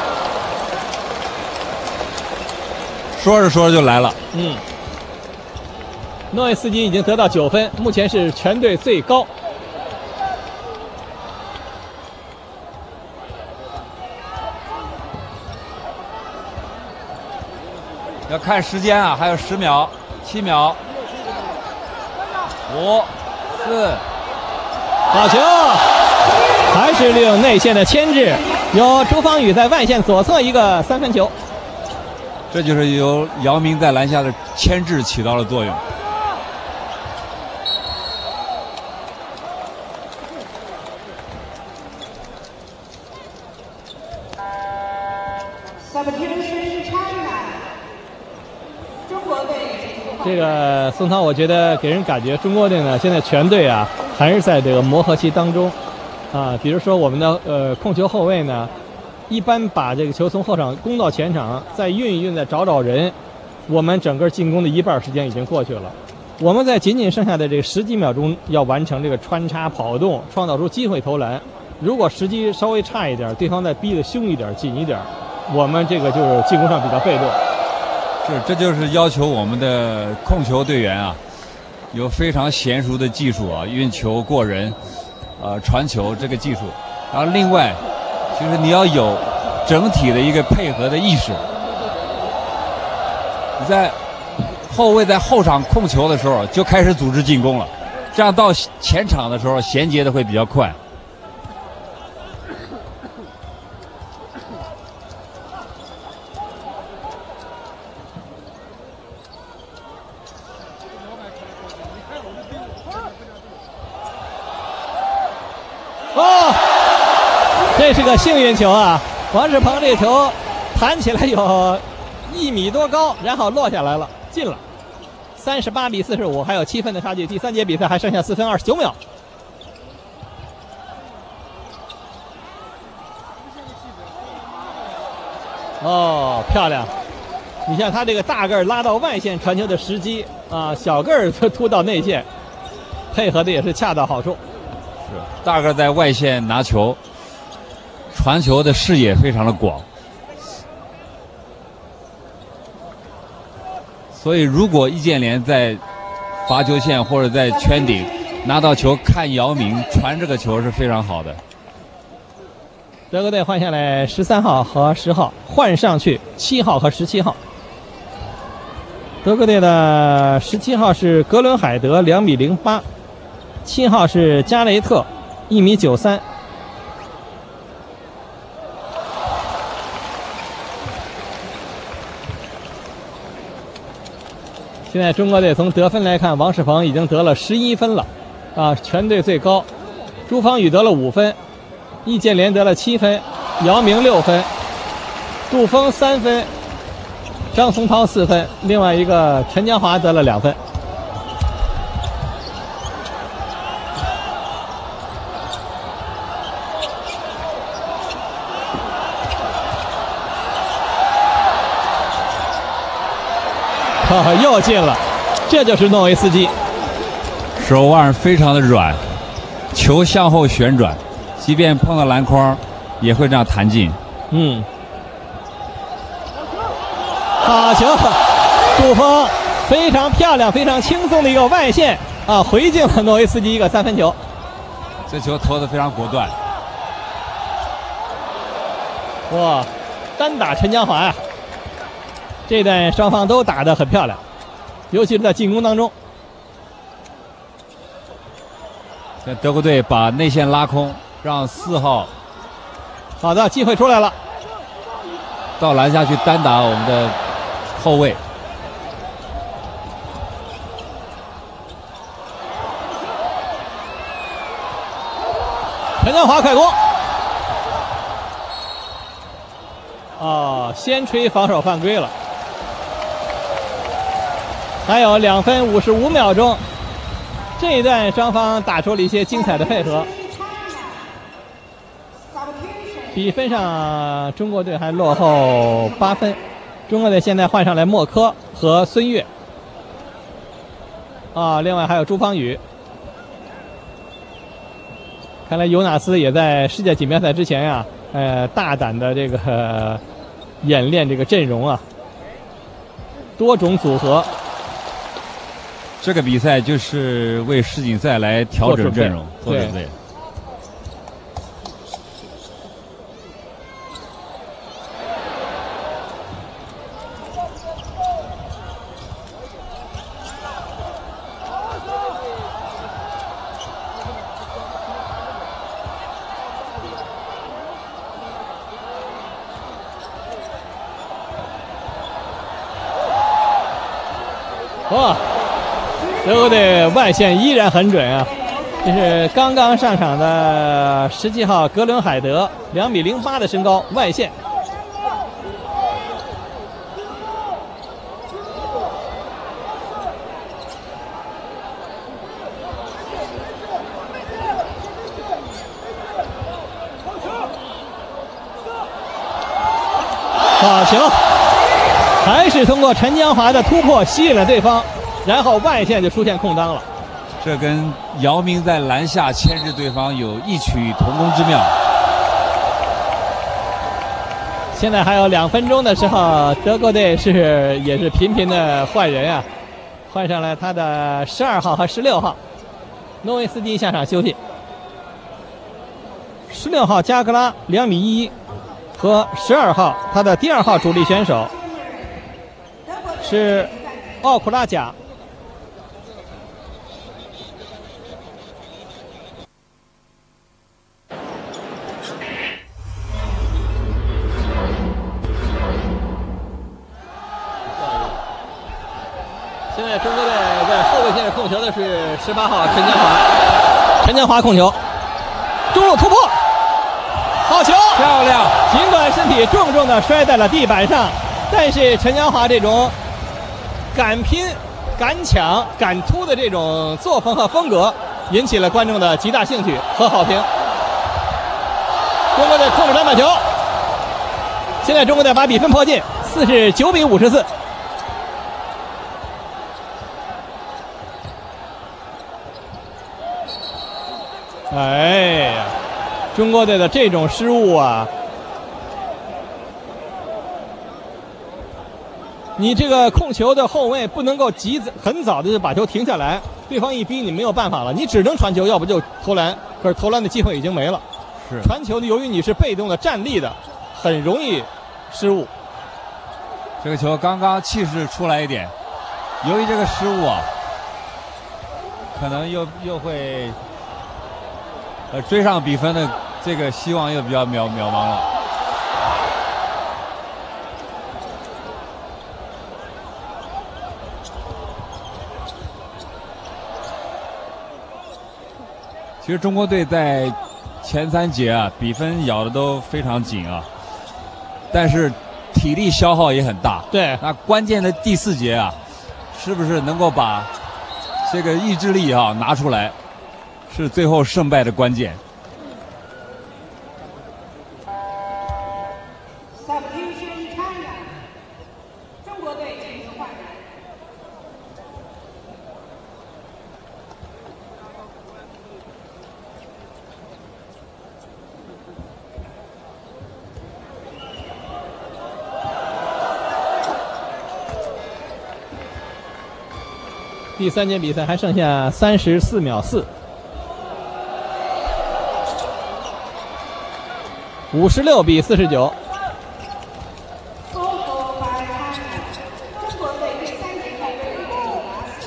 说着说着就来了。 诺维斯基已经得到9分，目前是全队最高。 要看时间啊，还有10秒、7秒、5、4， 好球！还是利用内线的牵制，由朱芳雨在外线左侧一个3分球。 这就是由姚明在篮下的牵制起到了作用。 这个宋涛，我觉得给人感觉中国队呢，现在全队啊还是在这个磨合期当中，比如说我们的控球后卫呢，一般把这个球从后场攻到前场，再运一运，再找人，我们整个进攻的1半时间已经过去了。我们在仅仅剩下的这个10几秒钟要完成这个穿插跑动，创造出机会投篮。如果时机稍微差一点，对方再逼得凶一点、紧一点，我们这个就是进攻上比较被动。 这就是要求我们的控球队员啊，有非常娴熟的技术啊，运球过人，传球这个技术。然后另外，就是你要有整体的一个配合的意识。你在后卫在后场控球的时候就开始组织进攻了，这样到前场的时候衔接的会比较快。 这是个幸运球啊！王仕鹏这个球弹起来有1米多高，然后落下来了，进了。38比45，还有7分的差距。第3节比赛还剩下4分29秒。哦，漂亮！你像他这个大个儿拉到外线传球的时机啊，小个儿突到内线，配合的也是恰到好处。 是大个在外线拿球。传球的视野非常的广，所以如果易建联在罚球线或者在圈顶拿到球，看姚明传这个球是非常好的。 德国队换下来13号和10号，换上去7号和17号。德国队的17号是格伦海德2米08， 7号是加雷特1米93。 现在中国队从得分来看，王仕鹏已经得了11分了，啊，全队最高。朱芳雨得了5分，易建联得了7分，姚明6分，杜锋3分，张松涛4分，另外一个陈江华得了2分。又进了，这就是诺维斯基， 手腕非常的软，球向后旋转，即便碰到篮筐也会这样弹进。 好球，杜锋非常漂亮、非常轻松的一个外线啊，回敬了诺维斯基一个3分球。 这球投得非常果断。 哇，单打陈江华呀！这段双方都打得很漂亮，尤其是在进攻当中。 德国队把内线拉空，让4号。 好的，机会出来了， 到篮下去单打我们的后卫。 陈江华快攻。哦，先吹防守犯规了。还有2分55秒钟，这一段双方打出了一些精彩的配合。比分上，中国队还落后8分。中国队现在换上来莫科和孙悦，啊，另外还有朱芳雨。看来尤纳斯也在世界锦标赛之前呀，大胆的这个演练这个阵容啊，多种组合。 这个比赛就是为世锦赛来调整阵容，做准备。 哇！德国队外线依然很准啊！这是刚刚上场的17号格伦海德，2.08米的身高，外线。好球！还是通过陈江华的突破吸引了对方。然后外线就出现空当了， 这跟姚明在篮下牵制对方有异曲同工之妙。 现在还有2分钟的时候，德国队也是频频的换人啊，换上了他的12号和16号。诺维斯基下场休息。16号加格拉2.11米和12号他的第2号主力选手是奥库拉贾。现在中国队在后卫线控球的是18号陈江华，陈江华控球，中路突破，好球， 漂亮！ 尽管身体重重的摔在了地板上，但是陈江华这种敢拼、敢抢、敢突的这种作风和风格，引起了观众的极大兴趣和好评。中国队控制篮板球，现在中国队把比分迫近，49-54。哎呀，中国队的这种失误啊，你这个控球的后卫不能够很早的就把球停下来，对方一逼你没有办法了，你只能传球，要不就投篮，可是投篮的机会已经没了。 是传球的，由于你是被动的站立的，很容易失误。 这个球刚刚气势出来一点，由于这个失误啊，可能又会追上比分的这个希望又比较渺茫了。 其实中国队在前3节啊，比分咬的都非常紧啊，但是体力消耗也很大。 对， 那关键的第4节啊，是不是能够把这个意志力啊拿出来，是最后胜败的关键。 Stanković China， 中国队进行换人。 第3节比赛还剩下34秒4。56比49。 中国队第3节开队已经有了。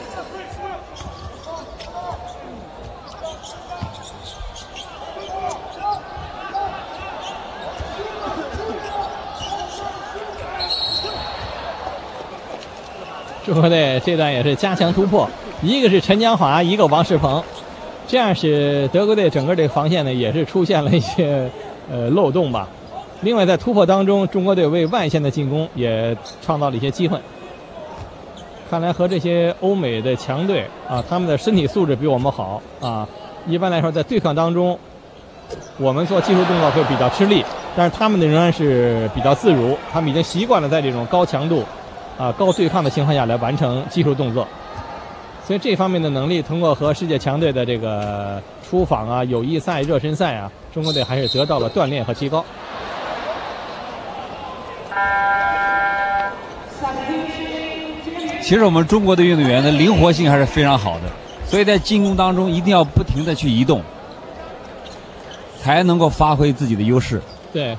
中国队这段也是加强突破，一个是陈江华，一个王仕鹏，这样使德国队整个这个防线呢也是出现了一些漏洞吧。另外在突破当中，中国队为外线的进攻也创造了一些机会。看来和这些欧美的强队啊，他们的身体素质比我们好啊。一般来说，在对抗当中，我们做技术动作会比较吃力，但是他们呢仍然是比较自如，他们已经习惯了在这种高强度高对抗的情况下来完成技术动作，所以这方面的能力，通过和世界强队的这个出访啊、友谊赛、热身赛啊，中国队还是得到了锻炼和提高。 其实我们中国的运动员的灵活性还是非常好的，所以在进攻当中一定要不停地去移动，才能够发挥自己的优势。 对。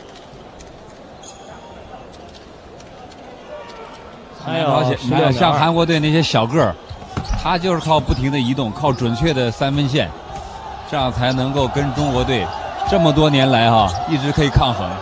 还有像韩国队那些小个儿，他就是靠不停的移动，靠准确的3分线，这样才能够跟中国队这么多年来一直可以抗衡。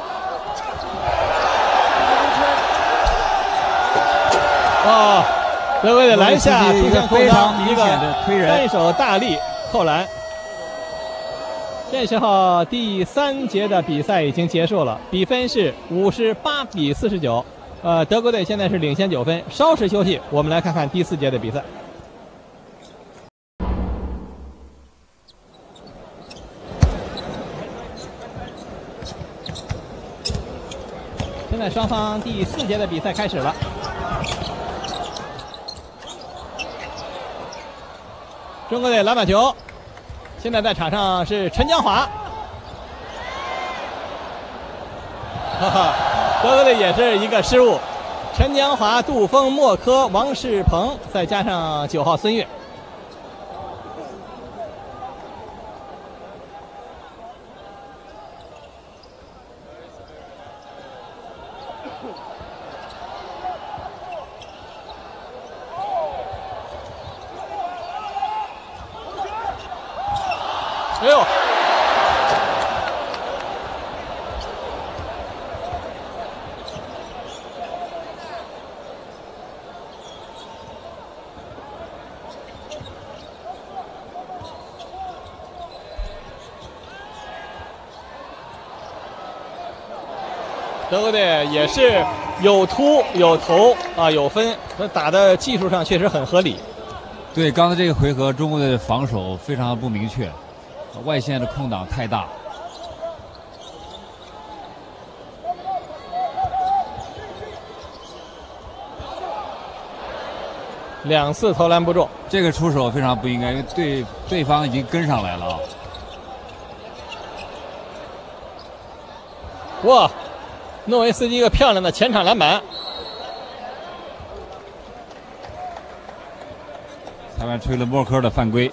德国队篮下出现非常明显的推人， 单手大力扣篮。这时候第3节的比赛已经结束了，比分是58比49。德国队现在是领先9分，稍事休息，我们来看看第4节的比赛。现在双方第4节的比赛开始了。中国队篮板球，现在在场上是陈江华。德国队也是一个失误，陈江华、杜锋、莫科、王仕鹏，再加上9号孙悦。哎呦！德国队也是有突有投啊，有分，那打的技术上确实很合理。 对，刚才这个回合中国队的防守非常不明确，外线的空档太大。 2次投篮不中， 这个出手非常不应该，因为对方已经跟上来了啊！ 哇，诺维斯基一个漂亮的前场篮板。 裁判吹了默克的犯规。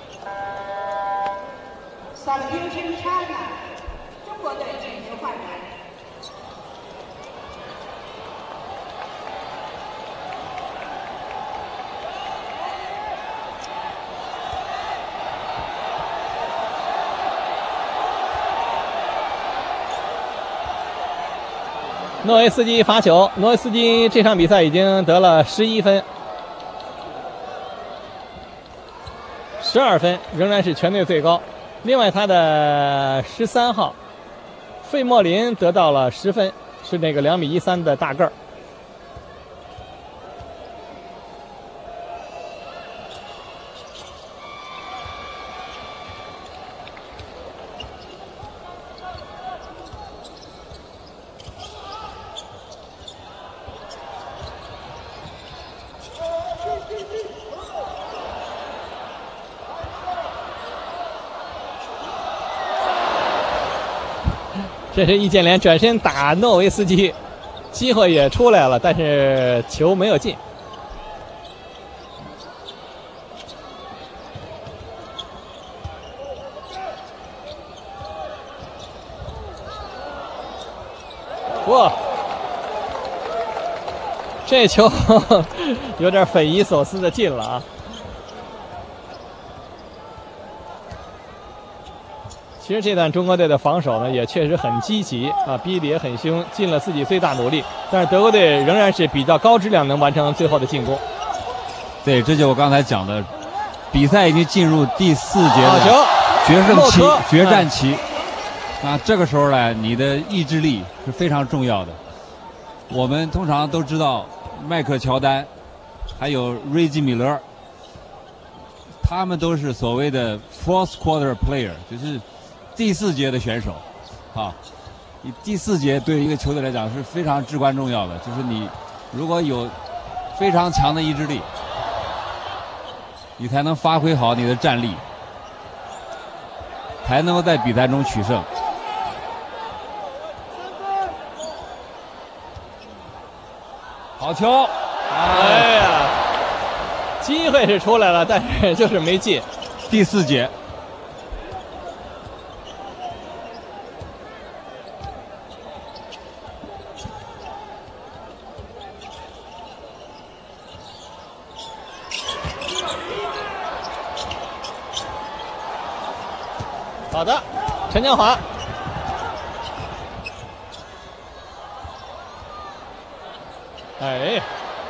Stanković China， 中国队进行换人。 诺维斯基罚球，诺维斯基这场比赛已经得了11分。 12分，仍然是全队最高。另外，他的13号费莫林得到了10分，是那个2.13米的大个儿。这是易建联转身打诺维斯基，机会也出来了，但是球没有进。哇，这球有点匪夷所思的进了啊！其实这段中国队的防守呢，也确实很积极啊，逼得也很凶，尽了自己最大努力。但是德国队仍然是比较高质量，能完成最后的进攻。 对，这就我刚才讲的，比赛已经进入第4节的决胜期、决战期。那这个时候呢，你的意志力是非常重要的。我们通常都知道迈克尔·乔丹，还有瑞基·米勒，他们都是所谓的 fourth quarter player， 就是第4节的选手，啊，第4节对于一个球队来讲是非常至关重要的，就是你如果有非常强的意志力，你才能发挥好你的战力，才能够在比赛中取胜。好球！ 哎呀，机会是出来了，但是就是没进。 第4节。 好的，陈江华。哎，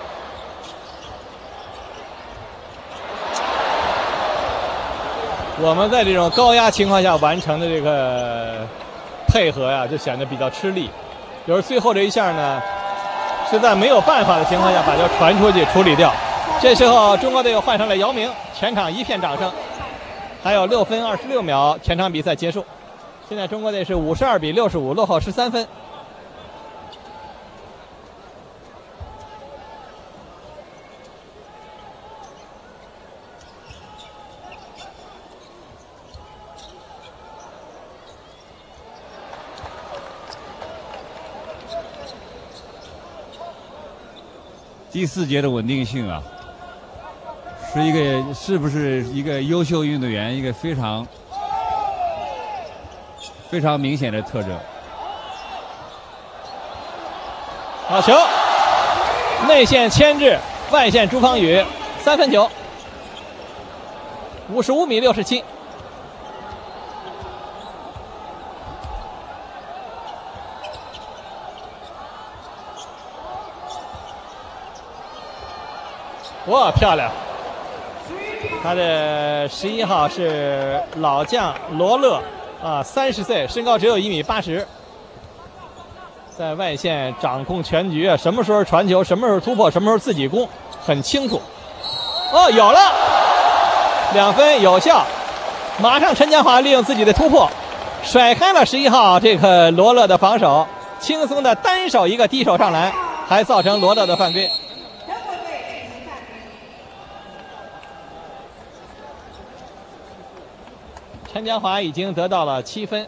我们在这种高压情况下完成的这个配合呀，就显得比较吃力。就是最后这一下呢，是在没有办法的情况下把球传出去处理掉。这时候中国队又换上了姚明，全场一片掌声。还有6分26秒，全场比赛结束。现在中国队是52-65，落后13分。 第4节的稳定性啊，是不是一个优秀运动员一个非常明显的特征？ 好球，内线牵制，外线朱芳雨，3分球，55-67。哇，漂亮！他的11号是老将罗勒啊，30岁，身高只有1.80米，在外线掌控全局啊，什么时候传球，什么时候突破，什么时候自己攻，很清楚。哦，有了，2分有效，马上陈江华利用自己的突破，甩开了11号这个罗勒的防守，轻松的单手一个低手上篮，还造成罗勒的犯规。陈江华已经得到了7分。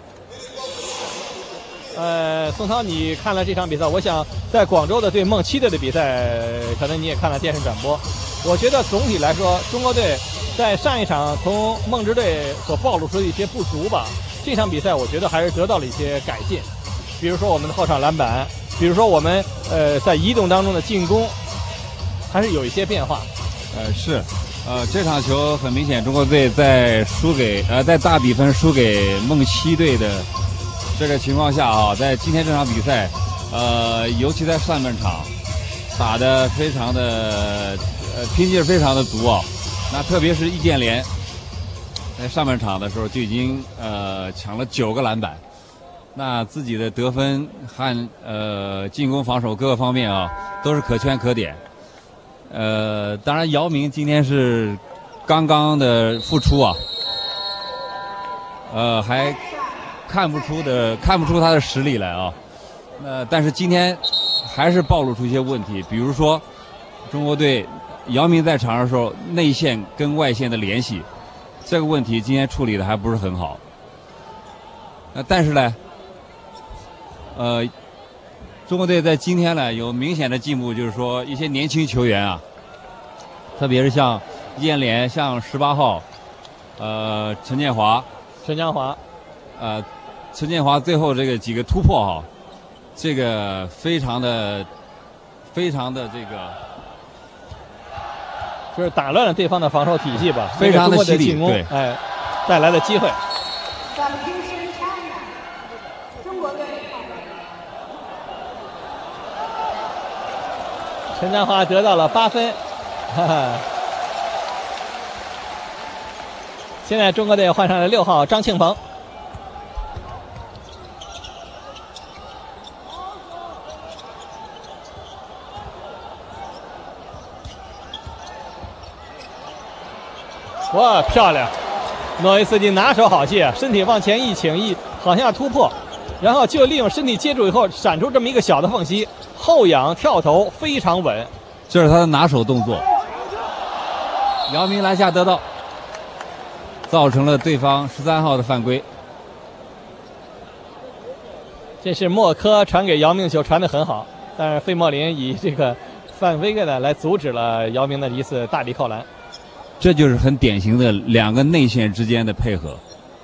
宋涛，你看了这场比赛，我想在广州的对梦七队的比赛，可能你也看了电视转播。我觉得总体来说，中国队在上一场从梦之队所暴露出的一些不足吧，这场比赛我觉得还是得到了一些改进。比如说我们的后场篮板，比如说我们在移动当中的进攻，还是有一些变化。 是。这场球很明显，中国队在在大比分输给梦七队的这个情况下啊，在今天这场比赛，尤其在上半场打得非常的拼劲非常的足啊。那特别是易建联在上半场的时候就已经抢了9个篮板，那自己的得分和进攻防守各个方面啊都是可圈可点。当然姚明今天是刚刚的复出啊，还看不出他的实力来啊。但是今天还是暴露出一些问题，比如说中国队姚明在场上的时候内线跟外线的联系。这个问题今天处理的还不是很好，但是呢，中国队在今天呢有明显的进步，就是说一些年轻球员啊，特别是像燕联、像18号，陈建华，陈建华最后这个几个突破哈，这个非常的这个。 就是打乱了对方的防守体系吧， 非常的犀利， 进攻，哎，带来的机会。 中国队陈江华得到了8分，现在中国队换上了6号张庆鹏。哇，漂亮！诺维斯基拿手好戏啊，身体往前一倾，往下突破，然后就利用身体接住以后闪出这么一个小的缝隙，后仰跳投非常稳， 这是他的拿手动作。姚明篮下得到，造成了对方13号的犯规。 这是莫科传给姚明球，传得很好，但是费莫林以这个犯规呢来阻止了姚明的一次大力扣篮。 这就是很典型的2个内线之间的配合。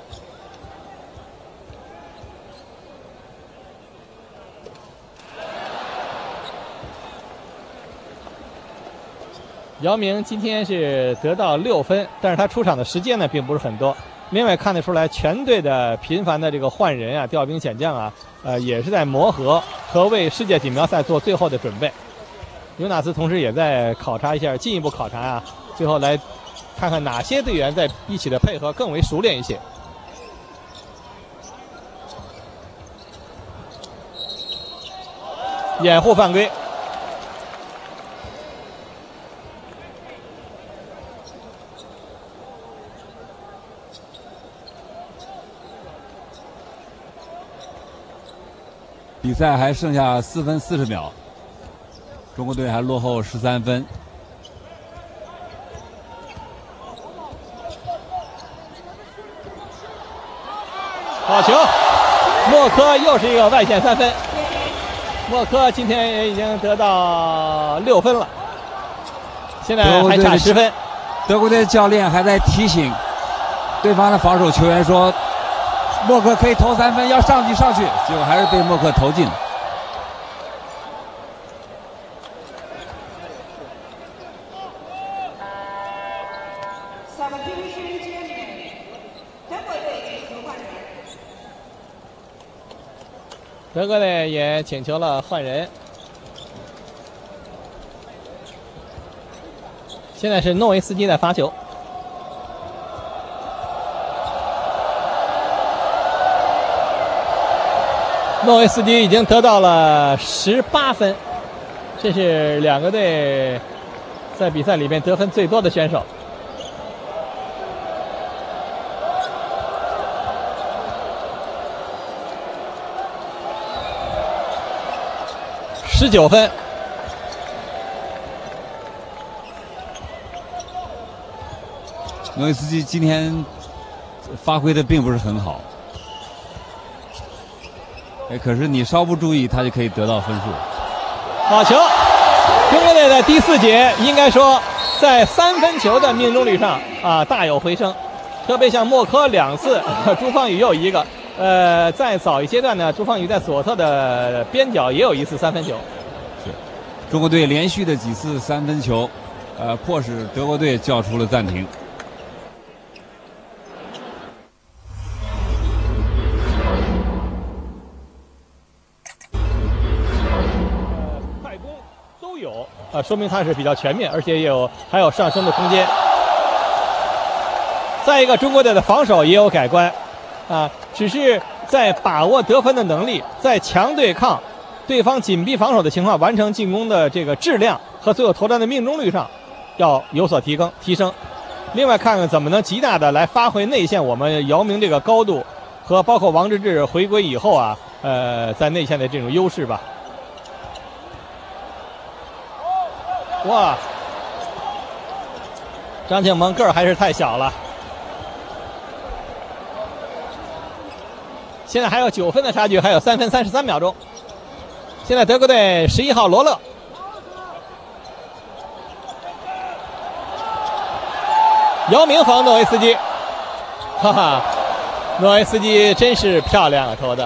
姚明今天是得到6分，但是他出场的时间呢并不是很多。另外看得出来，全队的频繁的这个换人啊、调兵遣将啊，也是在磨合和为世界锦标赛做最后的准备。尤纳斯同时也在考察一下，进一步考察啊，最后来看看哪些队员在一起的配合更为熟练一些。掩护犯规。 比赛还剩下4分40秒，中国队还落后13分。 好球！莫科又是一个外线3分。莫科今天也已经得到6分了，现在还差10分。 德国队教练还在提醒对方的防守球员说，莫科可以投3分，要上去，结果还是被莫科投进了。 德国队也请求了换人，现在是诺维斯基在发球。诺维斯基已经得到了18分，这是2个队在比赛里面得分最多的选手。19分。 诺维斯基今天发挥的并不是很好，可是你稍不注意，他就可以得到分数。 好球！中国队在第4节应该说在3分球的命中率上大有回升，特别像莫科2次，朱芳雨又1个。在早一阶段呢，朱芳雨在左侧的边角也有1次3分球。 是，中国队连续的几次3分球，迫使德国队叫出了暂停。 快攻都有，说明他是比较全面，而且还有上升的空间。 再一个，中国队的防守也有改观，啊，只是在把握得分的能力，在强对抗、对方紧逼防守的情况，完成进攻的这个质量和最后投篮的命中率上，要有所提升。另外，看看怎么能极大的来发挥内线我们姚明这个高度和包括王治郅回归以后啊，在内线的这种优势吧。哇，张庆鹏个儿还是太小了。现在还有9分的差距，还有3分33秒钟。现在德国队11号罗勒，姚明防诺维斯基，哈哈，诺维斯基真是漂亮啊，投的。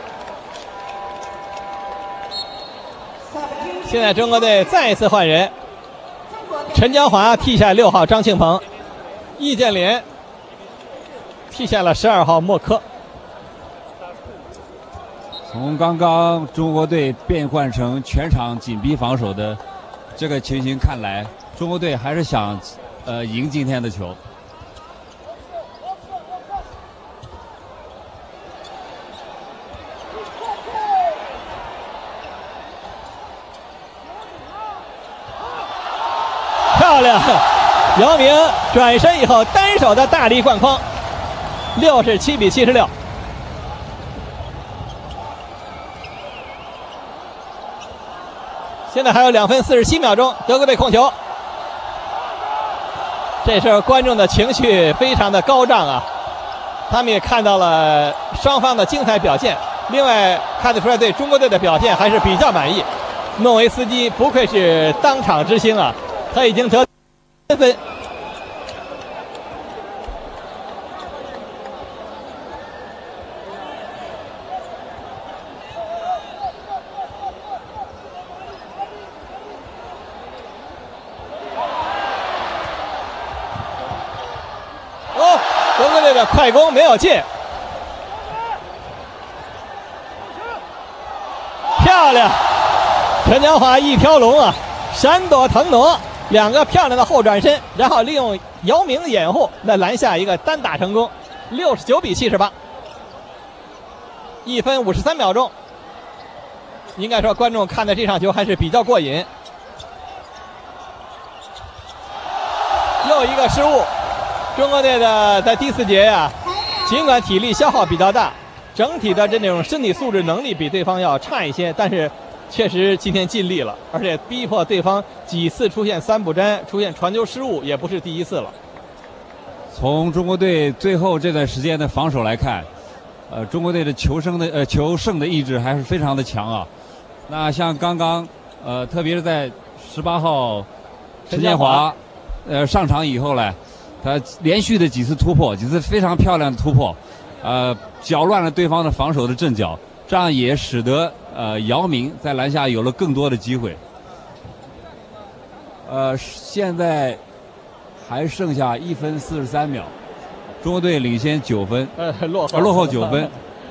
现在中国队再一次换人，陈江华替下6号张庆鹏，易建联替下了12号莫科。 从刚刚中国队变换成全场紧逼防守的这个情形看来，中国队还是想赢今天的球。 漂亮，姚明转身以后单手的大力灌筐，67比76。现在还有2分47秒钟，德国队控球。这时候观众的情绪非常的高涨啊，他们也看到了双方的精彩表现。另外看得出来对中国队的表现还是比较满意。诺维斯基不愧是当场之星啊，他已经得3分。德国队的快攻没有进，漂亮！陈江华一条龙啊，闪躲腾挪，2个漂亮的后转身，然后利用姚明的掩护，那篮下一个单打成功，69比78。1分53秒钟，应该说观众看的这场球还是比较过瘾。又一个失误。中国队的在第4节呀，尽管体力消耗比较大，整体的这种身体素质能力比对方要差一些，但是确实今天尽力了，而且逼迫对方几次出现3不沾，出现传球失误，也不是第一次了。 从中国队最后这段时间的防守来看，中国队的求胜的意志还是非常的强啊。那像刚刚特别是在18号陈建华上场以后呢，他连续的几次突破，几次非常漂亮的突破，搅乱了对方的防守的阵脚，这样也使得姚明在篮下有了更多的机会。现在还剩下1分43秒，中国队领先9分，落后9分。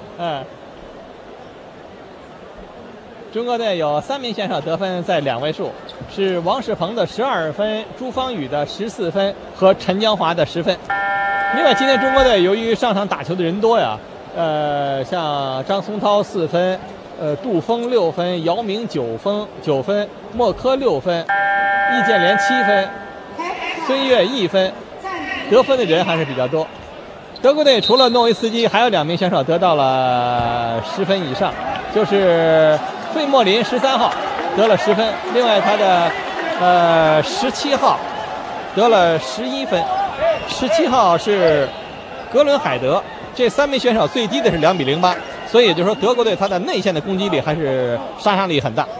中国队有3名选手得分在2位数，是王仕鹏的12分、朱芳雨的14分和陈江华的10分。另外，今天中国队由于上场打球的人多呀，像张松涛4分，杜锋6分，姚明9分，莫科6分，易建联7分，孙悦1分，得分的人还是比较多。德国队除了诺维斯基，还有2名选手得到了10分以上，就是费莫林13号得了10分，另外他的17号得了11分，17号是格伦海德。这3名选手最低的是2比08，所以也就是说德国队他的内线的攻击力还是杀伤力很大。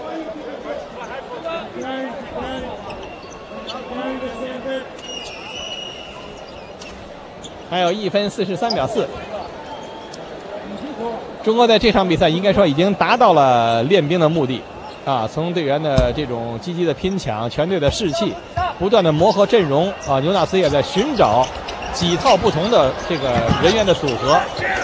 还有1分43秒4。中国队这场比赛应该说已经达到了练兵的目的，啊，从队员的这种积极的拼抢，全队的士气，不断的磨合阵容，啊，牛纳斯也在寻找几套不同的这个人员的组合。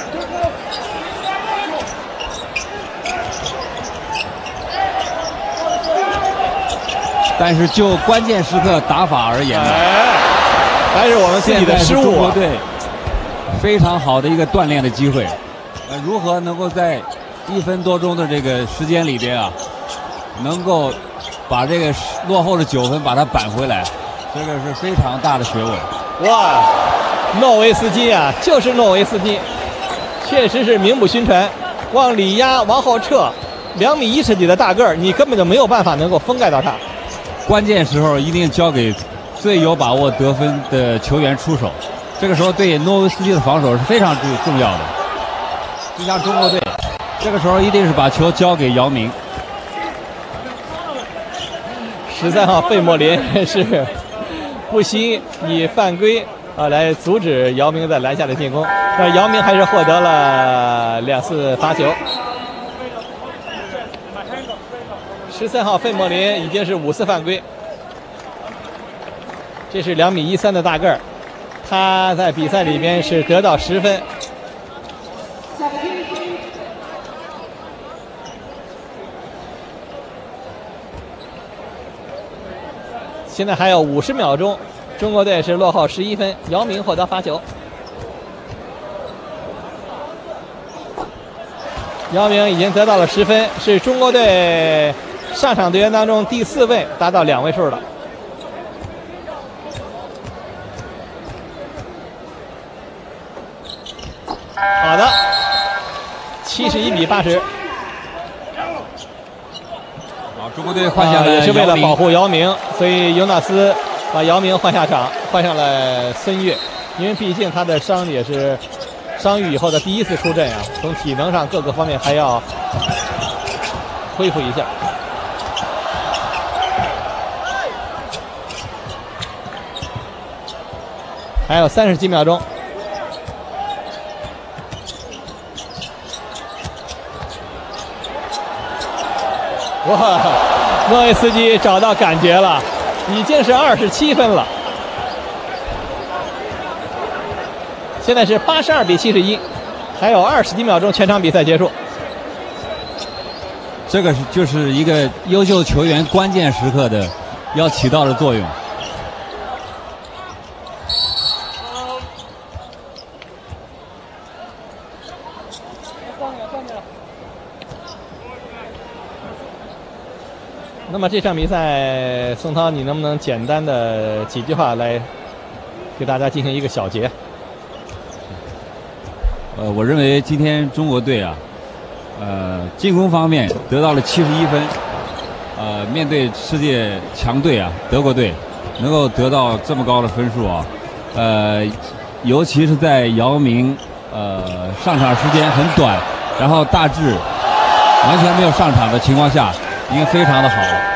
但是就关键时刻打法而言， 还是我们自己的失误啊。 中国队非常好的一个锻炼的机会。如何能够在1分多钟的这个时间里边啊，能够把这个落后的9分把它扳回来，这个是非常大的学问。 哇，诺维斯基啊，就是诺维斯基，确实是名不虚传，往里压，往后撤，2米10几的大个儿，你根本就没有办法能够封盖到他。 关键时候一定交给最有把握得分的球员出手，这个时候对诺维斯基的防守是非常重要的。就像中国队，这个时候一定是把球交给姚明。 13号费莫林是不惜以犯规来阻止姚明在篮下的进攻，但姚明还是获得了2次罚球。13号费莫林已经是5次犯规，这是2米13的大个儿，他在比赛里边是得到10分。现在还有50秒钟，中国队是落后11分，姚明获得罚球。姚明已经得到了10分，是中国队上场队员当中第4位，达到2位数了。好的，71比80。 好，中国队换下了也是为了保护姚明，所以尤纳斯把姚明换下场，换上了孙悦，因为毕竟他的伤也是伤愈以后的第1次出阵啊，从体能上各个方面还要恢复一下。还有30几秒钟。哇，诺维斯基找到感觉了，已经是27分了。现在是82比71，还有20几秒钟，全场比赛结束。 这个就是一个优秀球员关键时刻的要起到的作用。 那么这场比赛，宋涛，你能不能简单的几句话来给大家进行一个小结？ 我认为今天中国队啊，进攻方面得到了71分，面对世界强队啊，德国队能够得到这么高的分数啊，尤其是在姚明上场时间很短，然后大致完全没有上场的情况下，已经非常的好。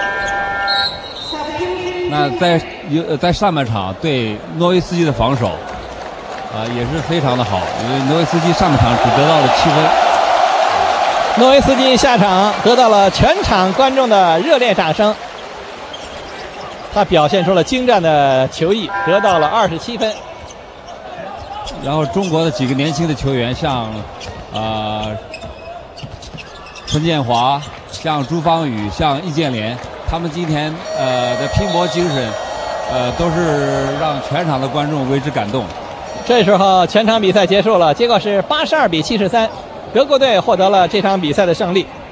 那在上半场对诺维斯基的防守也是非常的好，因为诺维斯基上半场只得到了7分。 诺维斯基下场得到了全场观众的热烈掌声，他表现出了精湛的球艺，得到了27分。 然后中国的几个年轻的球员，像陈建华、像朱芳雨、像易建联，他们今天的拼搏精神，都是让全场的观众为之感动。 这时候全场比赛结束了，结果是82比73，德国队获得了这场比赛的胜利。